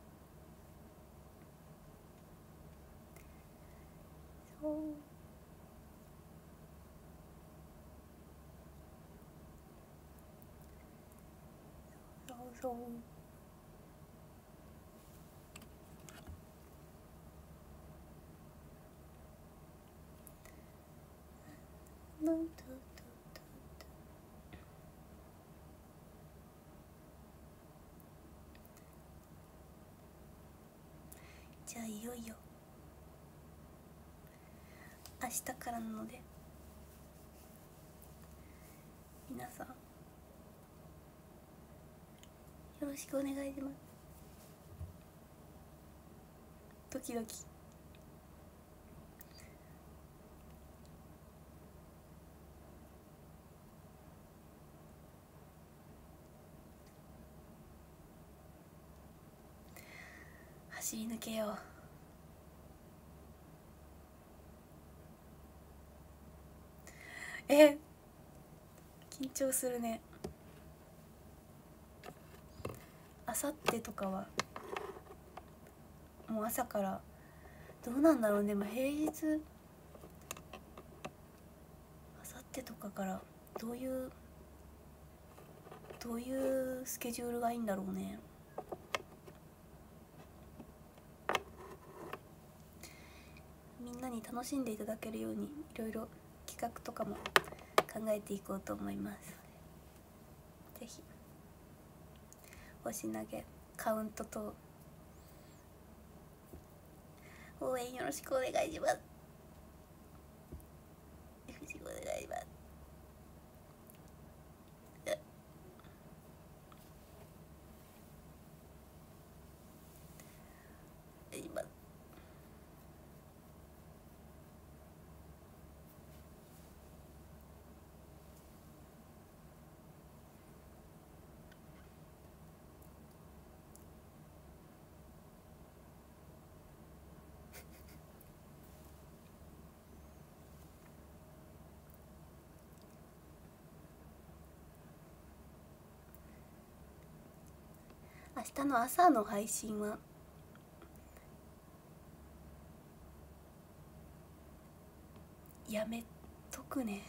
そうそう。じゃあいよいよ明日からなので、皆さんよろしくお願いします。ドキドキ。走り抜けよう。緊張するね。あさってとかはもう朝からどうなんだろうね。でも平日あさってとかからどういうスケジュールがいいんだろうね。みんなに楽しんでいただけるようにいろいろ企画とかも考えていこうと思います。ぜひ星投げカウントと応援よろしくお願いします。よろしくお願いします。明日の朝の配信はやめとくね。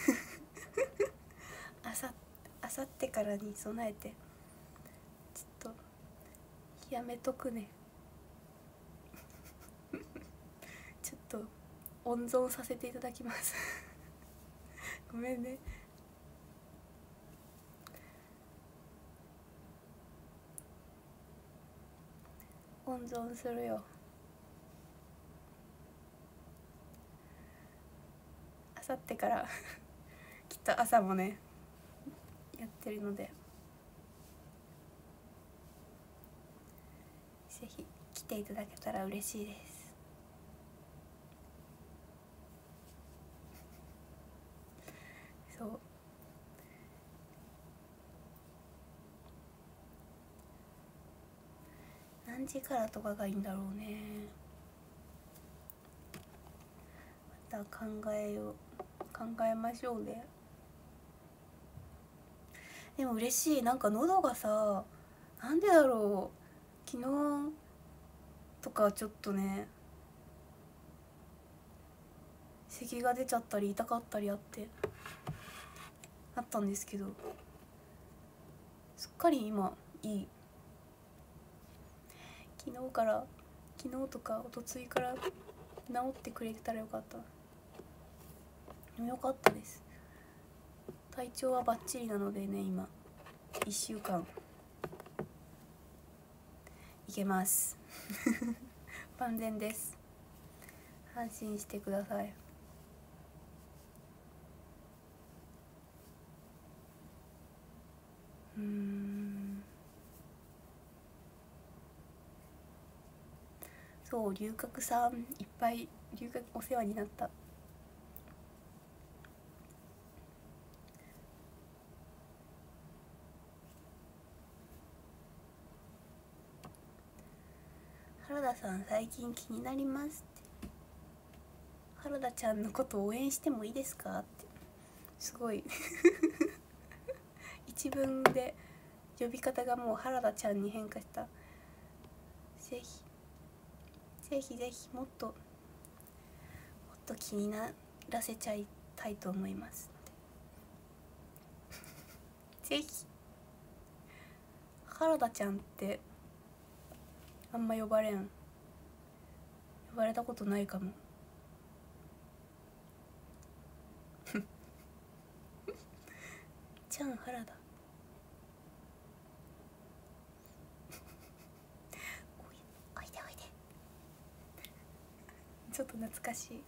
あさってからに備えてちょっとやめとくね。ちょっと温存させていただきます。ごめんね。温存するよ。あさってからきっと朝もねやってるので、ぜひ来ていただけたら嬉しいです。そう、何時からとかがいいんだろうね。また考えましょうね。でも嬉しい。なんか喉がさ、なんでだろう、昨日とかちょっとね咳が出ちゃったり痛かったりあったんですけど、すっかり今いい。昨日とか一昨日から治ってくれてたらよかった。でもよかったです。体調はバッチリなのでね、今1週間いけます。万全です。安心してください。そう、龍角さんいっぱいお世話になった。原田さん最近気になりますって。原田ちゃんのこと応援してもいいですかって、すごい一文で呼び方がもう原田ちゃんに変化した。ぜひもっと気にならせちゃいたいと思います。ぜひ原田ちゃんってあんま呼ばれたことないかも。ちゃん原田おいでおいで。ちょっと懐かしい。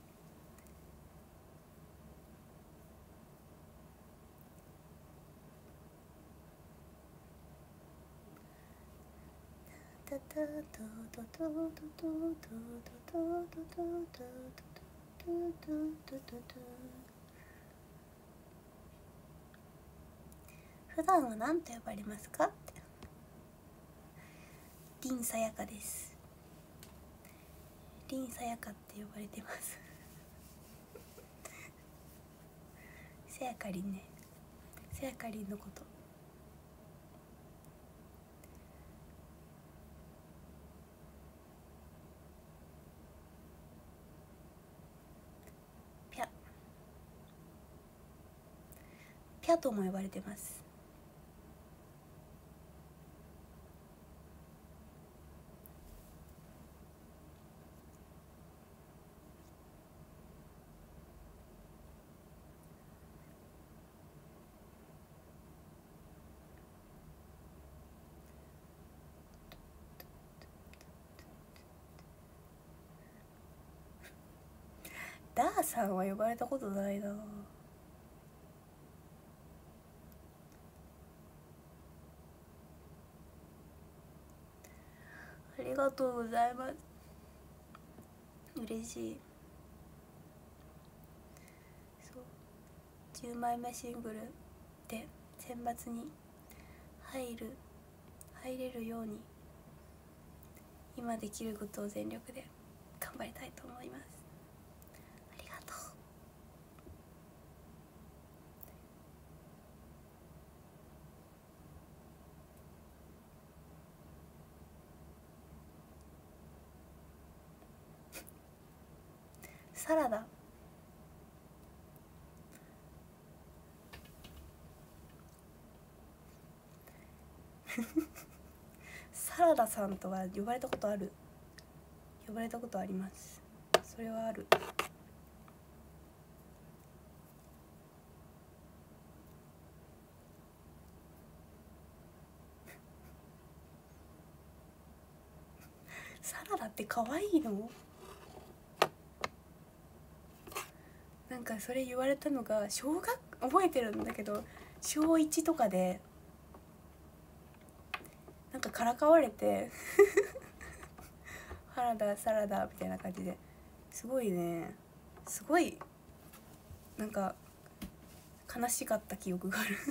普段は何と呼ばれますかって。林さやかです。林さやかって呼ばれてますさやかりんね、さやかりんのこと。ピャとも呼ばれてます。ダーさんは呼ばれたことないな。ありがとうございます。嬉しい。そう、10枚目シングルで選抜に入れるように今できることを全力で頑張りたいと思います。ありがとう。サラダサラダさんとは呼ばれたことある。呼ばれたことあります。それはある。サラダって可愛いの？なんかそれ言われたのが覚えてるんだけど、小1とかでなんかからかわれて原田サラダみたいな感じで、すごいなんか悲しかった記憶がある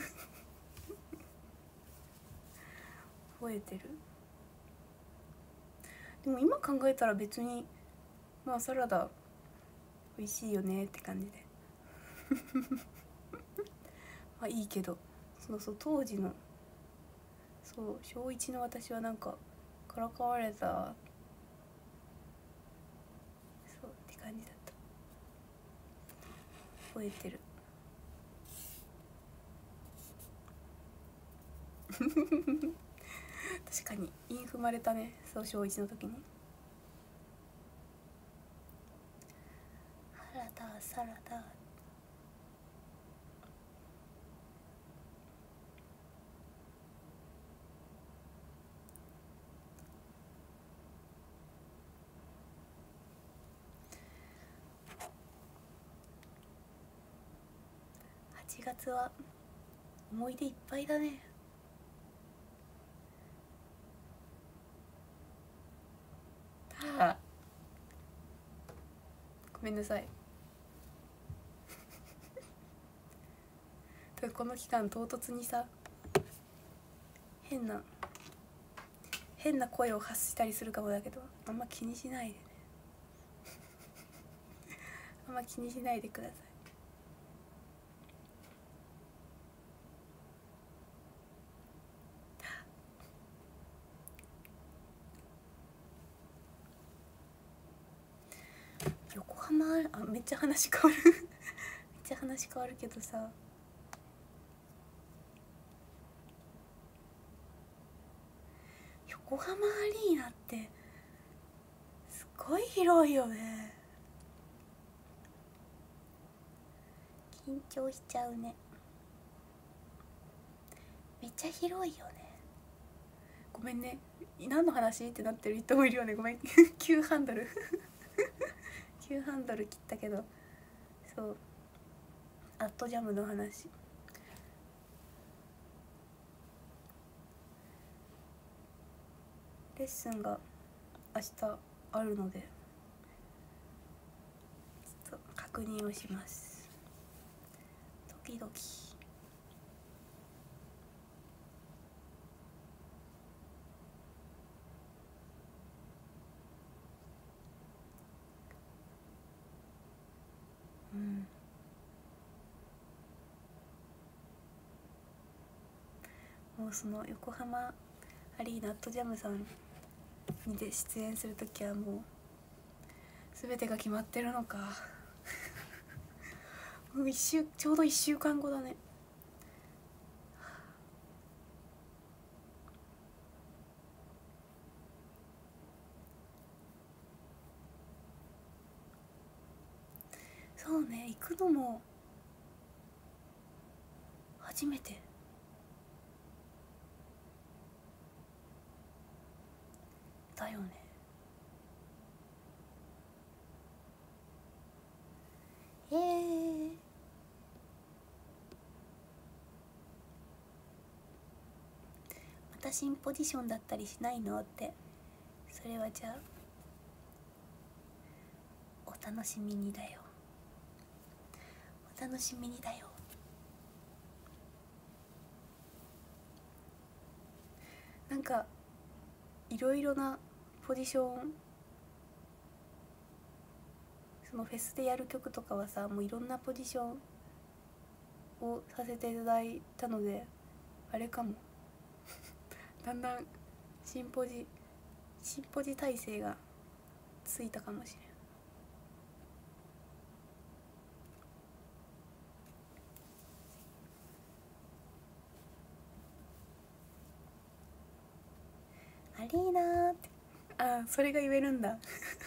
覚えてる。でも今考えたら別にまあサラダ美味しいよねって感じでまあいいけど、そう当時の小1の私はなんかからかわれたって感じだった。覚えてる確かに韻踏まれたね。小1の時にサラダサラダ。8月は思い出いっぱいだね。ごめんなさいこの期間唐突にさ変な声を発したりするかもだけど、あんま気にしないでねあんま気にしないでください。横浜めっちゃ話変わるめっちゃ話変わるけどさ、 横浜アリーナってすごい広いよね。緊張しちゃうね。めっちゃ広いよね。ごめんね、何の話ってなってる人もいるよね。ごめん急ハンドル急ハンドル切ったけど、そうアットジャムの話。レッスンが明日あるのでちょっと確認をします。ドキドキ。もうその横浜アリーナアットジャムさんにで出演するときはもう全てが決まってるのかもうちょうど1週間後だね。そうね、行くのも初めてだよね。また新ポジションだったりしないのって。それはじゃあお楽しみにだよ。お楽しみにだよ。なんかいろいろなポジション、そのフェスでやる曲とかはさ、もういろんなポジションをさせていただいたので、あれかもだんだん新ポジ体制がついたかもしれん。アリーナーって、あ、それが言えるんだ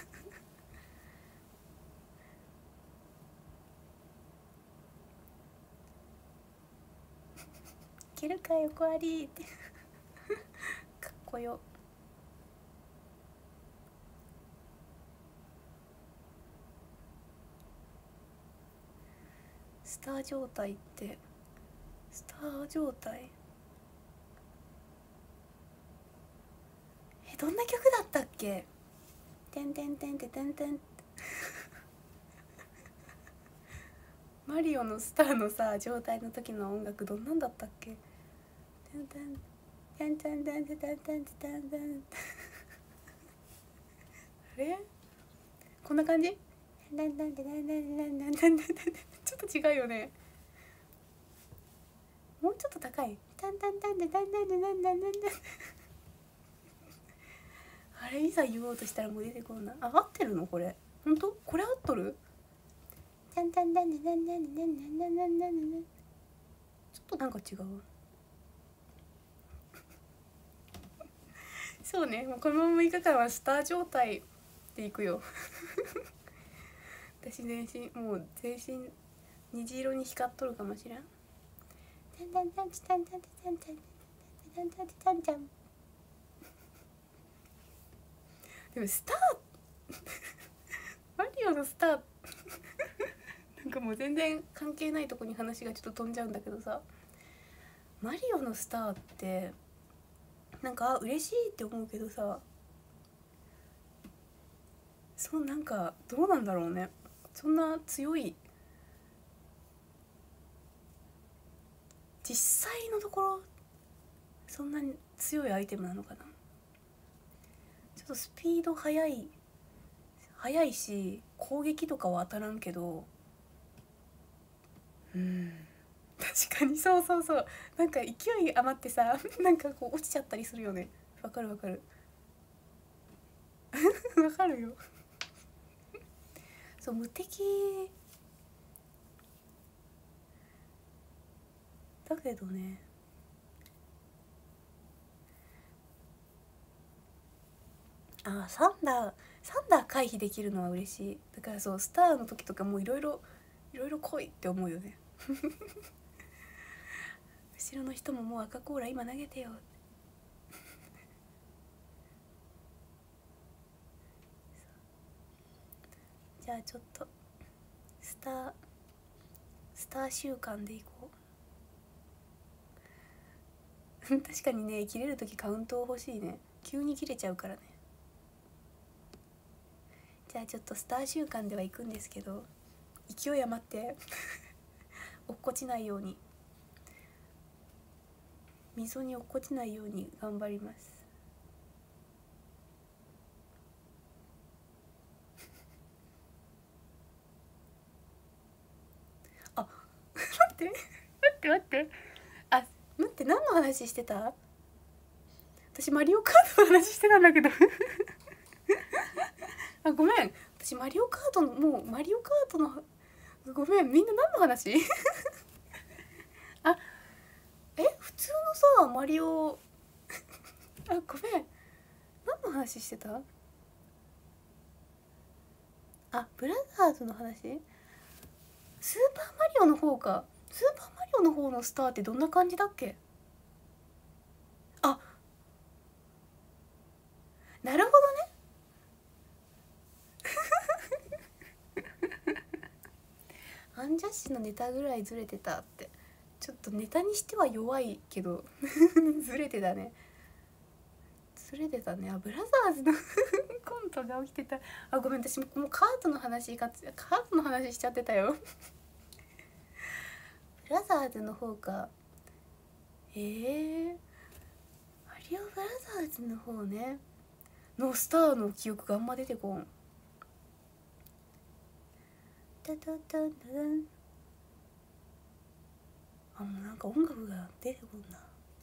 いけるか横アリーってかっこよ。スター状態って、スター状態、どんな曲だったっけ。てんてんてんててんてんマリオのスターのさ状態の時の音楽どんなんだったっけ。てんてんてんてんてんてんてんてんてんてんあれこんな感じ。ちょっと違うよね。もうちょっと高い。あれいざ言おうとしたらもう出てこんな。あ、合ってるのこれ。本当？これ合っとる？ちょっとなんか違う。そうね、もうこのままいくからはスター状態でいくよ私全身もう全身虹色に光っとるかもしれん。でもスターマリオのスターなんかもう全然関係ないとこに話がちょっと飛んじゃうんだけどさ、マリオのスターってなんか嬉しいって思うけどさ、そうなんかどうなんだろうね。そんな強い、実際のところそんなに強いアイテムなのかな。ちょっとスピード速いし攻撃とかは当たらんけど、確かにそうそうそう、なんか勢い余ってさなんかこう落ちちゃったりするよね。わかるわかるわかるよそう無敵だけどね。 サンダー回避できるのは嬉しい。だからそうスターの時とかもういろいろ来いって思うよね後ろの人ももう赤コーラ今投げてよじゃあちょっとスター習慣でいこう確かにね、切れる時カウント欲しいね。急に切れちゃうからね。じゃあちょっとスター習慣では行くんですけど、勢い余って落っこちないように、溝に落っこちないように頑張りますあ待ってあ、待って、何の話してた？私マリオカートの話してたんだけどあ、ごめん、私マリオカートのごめん、みんな何の話あ、普通のさマリオあ、ごめん、何の話してた？あ、ブラザーズの話？スーパーマリオの方か。スーパーマリオの方のスターってどんな感じだっけ？あ、なるほどね。アンジャッシュのネタぐらいずれてたって。ちょっとネタにしては弱いけどずれてたね。あ、ブラザーズのコントが起きてた。あ、ごめん、私もうカートの話しちゃってたよブラザーズの方か。マリオブラザーズの方ねのスターの記憶があんま出てこん。タタタタン。あ、もうなんか音楽が出てこんな。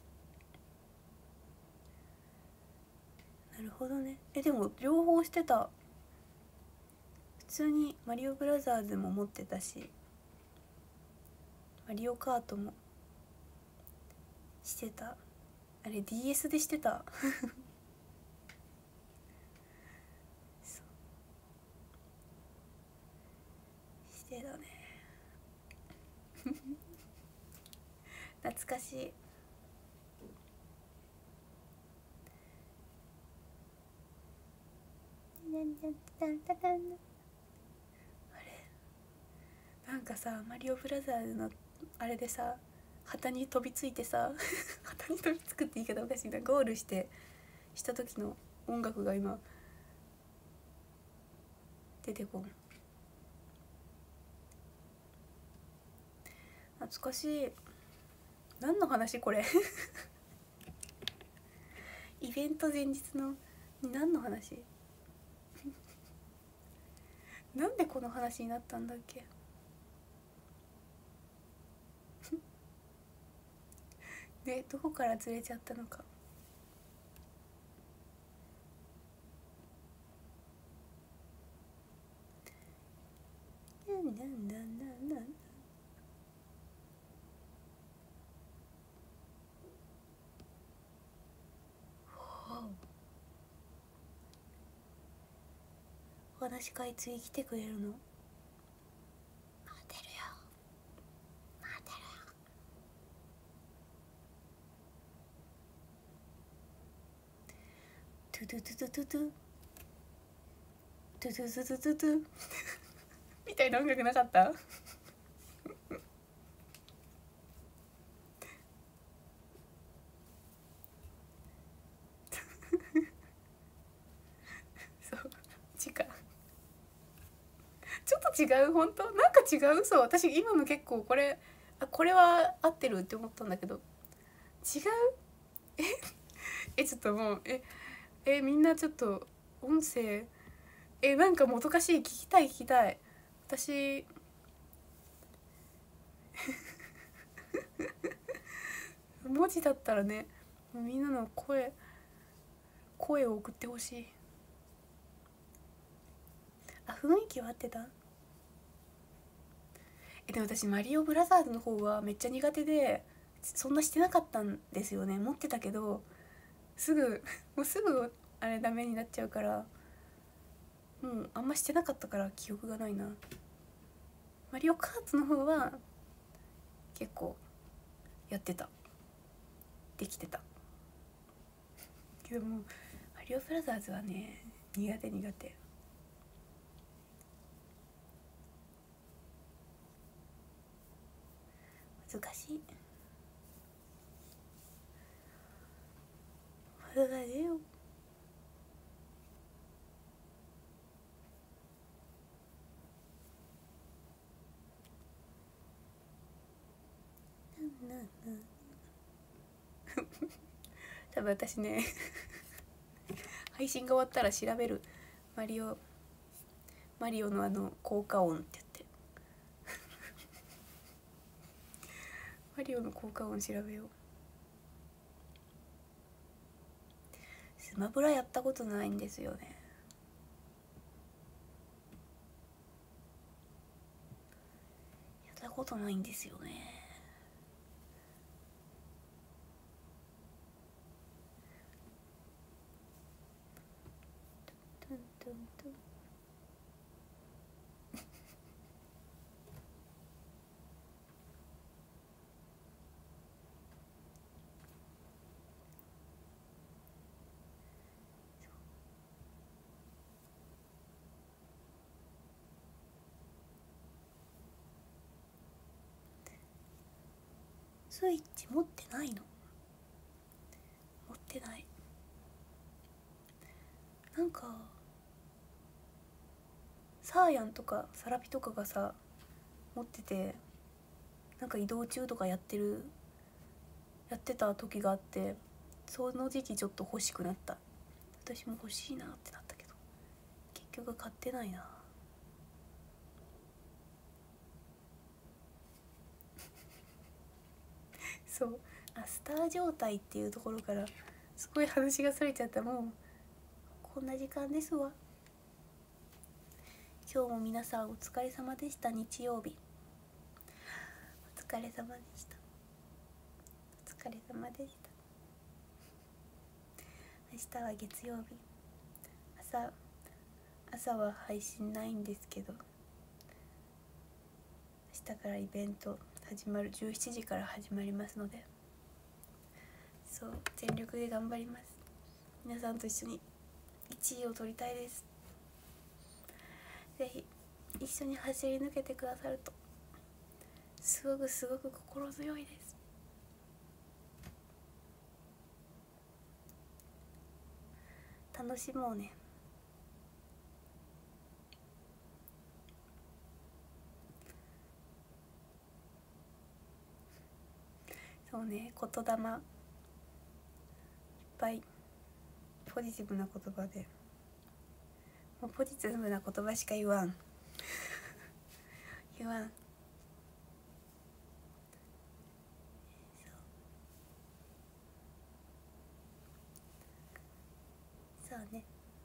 なるほどね。でも両方してた。普通にマリオブラザーズも持ってたし、マリオカートもしてた。あれ DS でしてたしてたね懐かしい。あれ、なんかさ、マリオブラザーズのあれでさ、旗に飛びついてさ旗に飛びつくって言い方おかしいな、ゴールした時の音楽が今出てこん。懐かしい。何の話これイベント前日の何の話なんでこの話になったんだっけで、どこからずれちゃったのか。お話し会次来てくれるの？待ってるよ。トゥトゥトゥトゥトゥトゥトゥトゥトゥトゥトゥトゥみたいな音楽なかったそう違う、ちょっと違う。本当なんか違う。そう、私今の結構これは合ってるって思ったんだけど違う。ちょっともうみんなちょっと音声なんかもどかしい。聞きたい私文字だったらね、みんなの声を送ってほしい。あ、雰囲気は合ってた。でも私マリオブラザーズの方はめっちゃ苦手で、そんなしてなかったんですよね。持ってたけどすぐあれダメになっちゃうから、もうあんましてなかったから記憶がないな。マリオカートの方は結構やってた、できてたけども、マリオブラザーズはね苦手。難しい。まだだねよ。多分私ね配信が終わったら調べる。マリオの効果音って言ってマリオの効果音調べよう。スマブラやったことないんですよね。やったことないんですよね。トントントンスイッチ持ってないの？持ってない。なんかサーヤンとかサラピとかがさ持ってて、なんか移動中とかやってた時があって、その時期ちょっと欲しくなった。私も欲しいなってなったけど結局買ってないな。そう、スター状態っていうところからすごい話がそれちゃった。もうこんな時間ですわ。今日も皆さんお疲れ様でした。日曜日お疲れ様でした。お疲れ様でした。明日は月曜日、朝は配信ないんですけど、明日からイベント始まる。17時から始まりますので、そう全力で頑張ります。皆さんと一緒に1位を取りたいです。ぜひ一緒に走り抜けてくださるとすごく心強いです。楽しもうね。そうね、言霊いっぱいポジティブな言葉で、もうポジティブな言葉しか言わんそうね。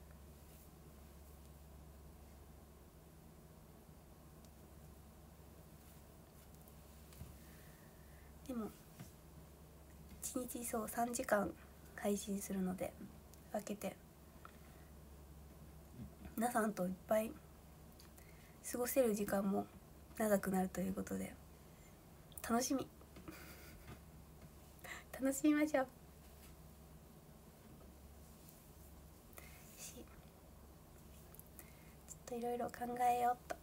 でも1日そう3時間配信するので、分けて皆さんといっぱい過ごせる時間も長くなるということで、楽しみましょう。ちょっといろいろ考えようっと。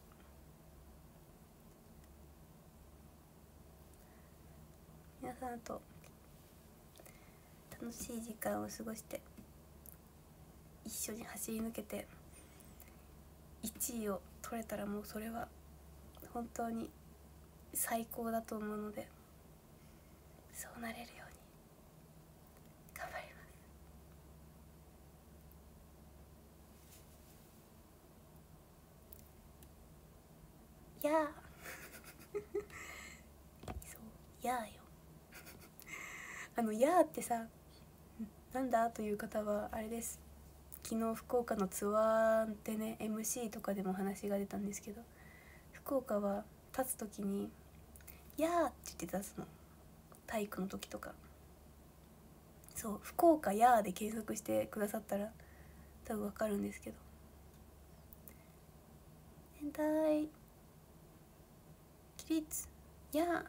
皆さんと楽しい時間を過ごして、一緒に走り抜けて1位を取れたら、もうそれは本当に最高だと思うので、そうなれるように頑張ります。やあそうやあよやあってさ、なんだという方はあれです。昨日福岡のツアーでね MC とかでも話が出たんですけど、福岡は立つ時に「やー」って言って立つの。体育の時とか。そう、福岡やーで検索してくださったら多分わかるんですけど、変態起立やーみたい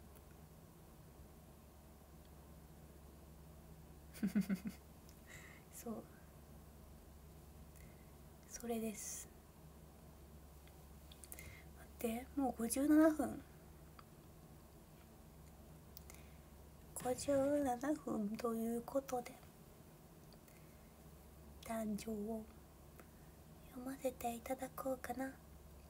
なそう、それです。待って、もう57分57分ということで、誕生を読ませていただこうかな。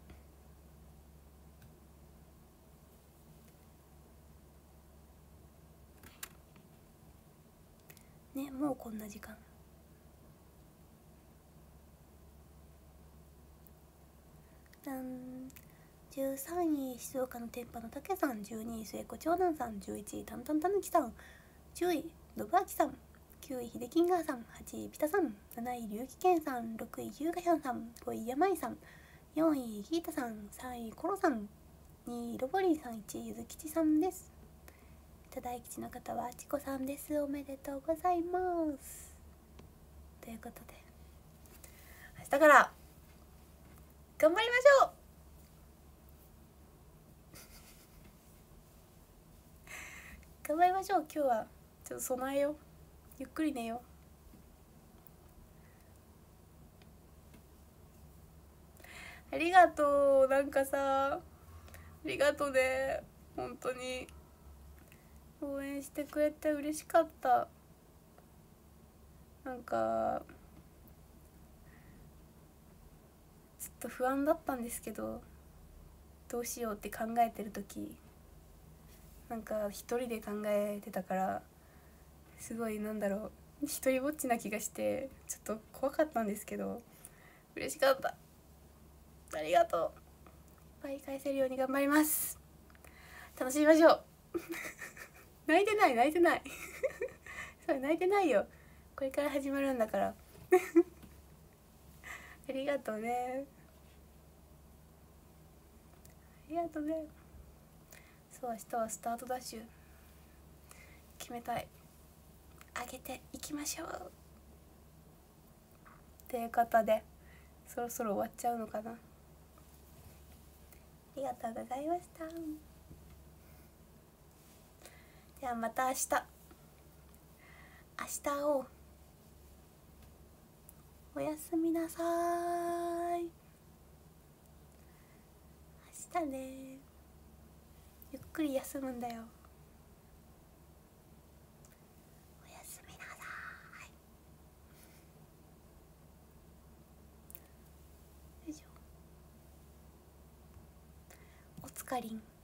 ね、もうこんな時間。13位静岡の天パのたけさん、12位末子長男さん、11位たんたんたぬきさん、10位信明さん、9位秀キンガーさん、8位ピタさん、7位龍樹健さん、6位優雅ひょんさん、5位山井さん、4位ギータさん、3位コロさん、2位ロボリーさん、1位ゆずきちさんです。大吉の方はチコさんです。おめでとうございます。ということで、明日から頑張りましょう頑張りましょう。今日はちょっと備えよう。ゆっくり寝よう。ありがとう。なんかさ、ありがとうね、本当に応援してくれて嬉しかった。なんかずっと不安だったんですけど、どうしようって考えてる時、なんか一人で考えてたから、すごいなんだろう、一人ぼっちな気がしてちょっと怖かったんですけど、嬉しかった。ありがとう。いっぱい返せるように頑張ります。楽しみましょう泣いてない泣いてないそれ泣いてないよ、これから始まるんだからありがとうね、ありがとうね。そう、明日はスタートダッシュ決めたい。上げていきましょうということで、そろそろ終わっちゃうのかな。ありがとうございました。ではまた明日。明日会おう。おやすみなさい。明日ね。ゆっくり休むんだよ。おやすみなさい。よいしょ。おつかりん。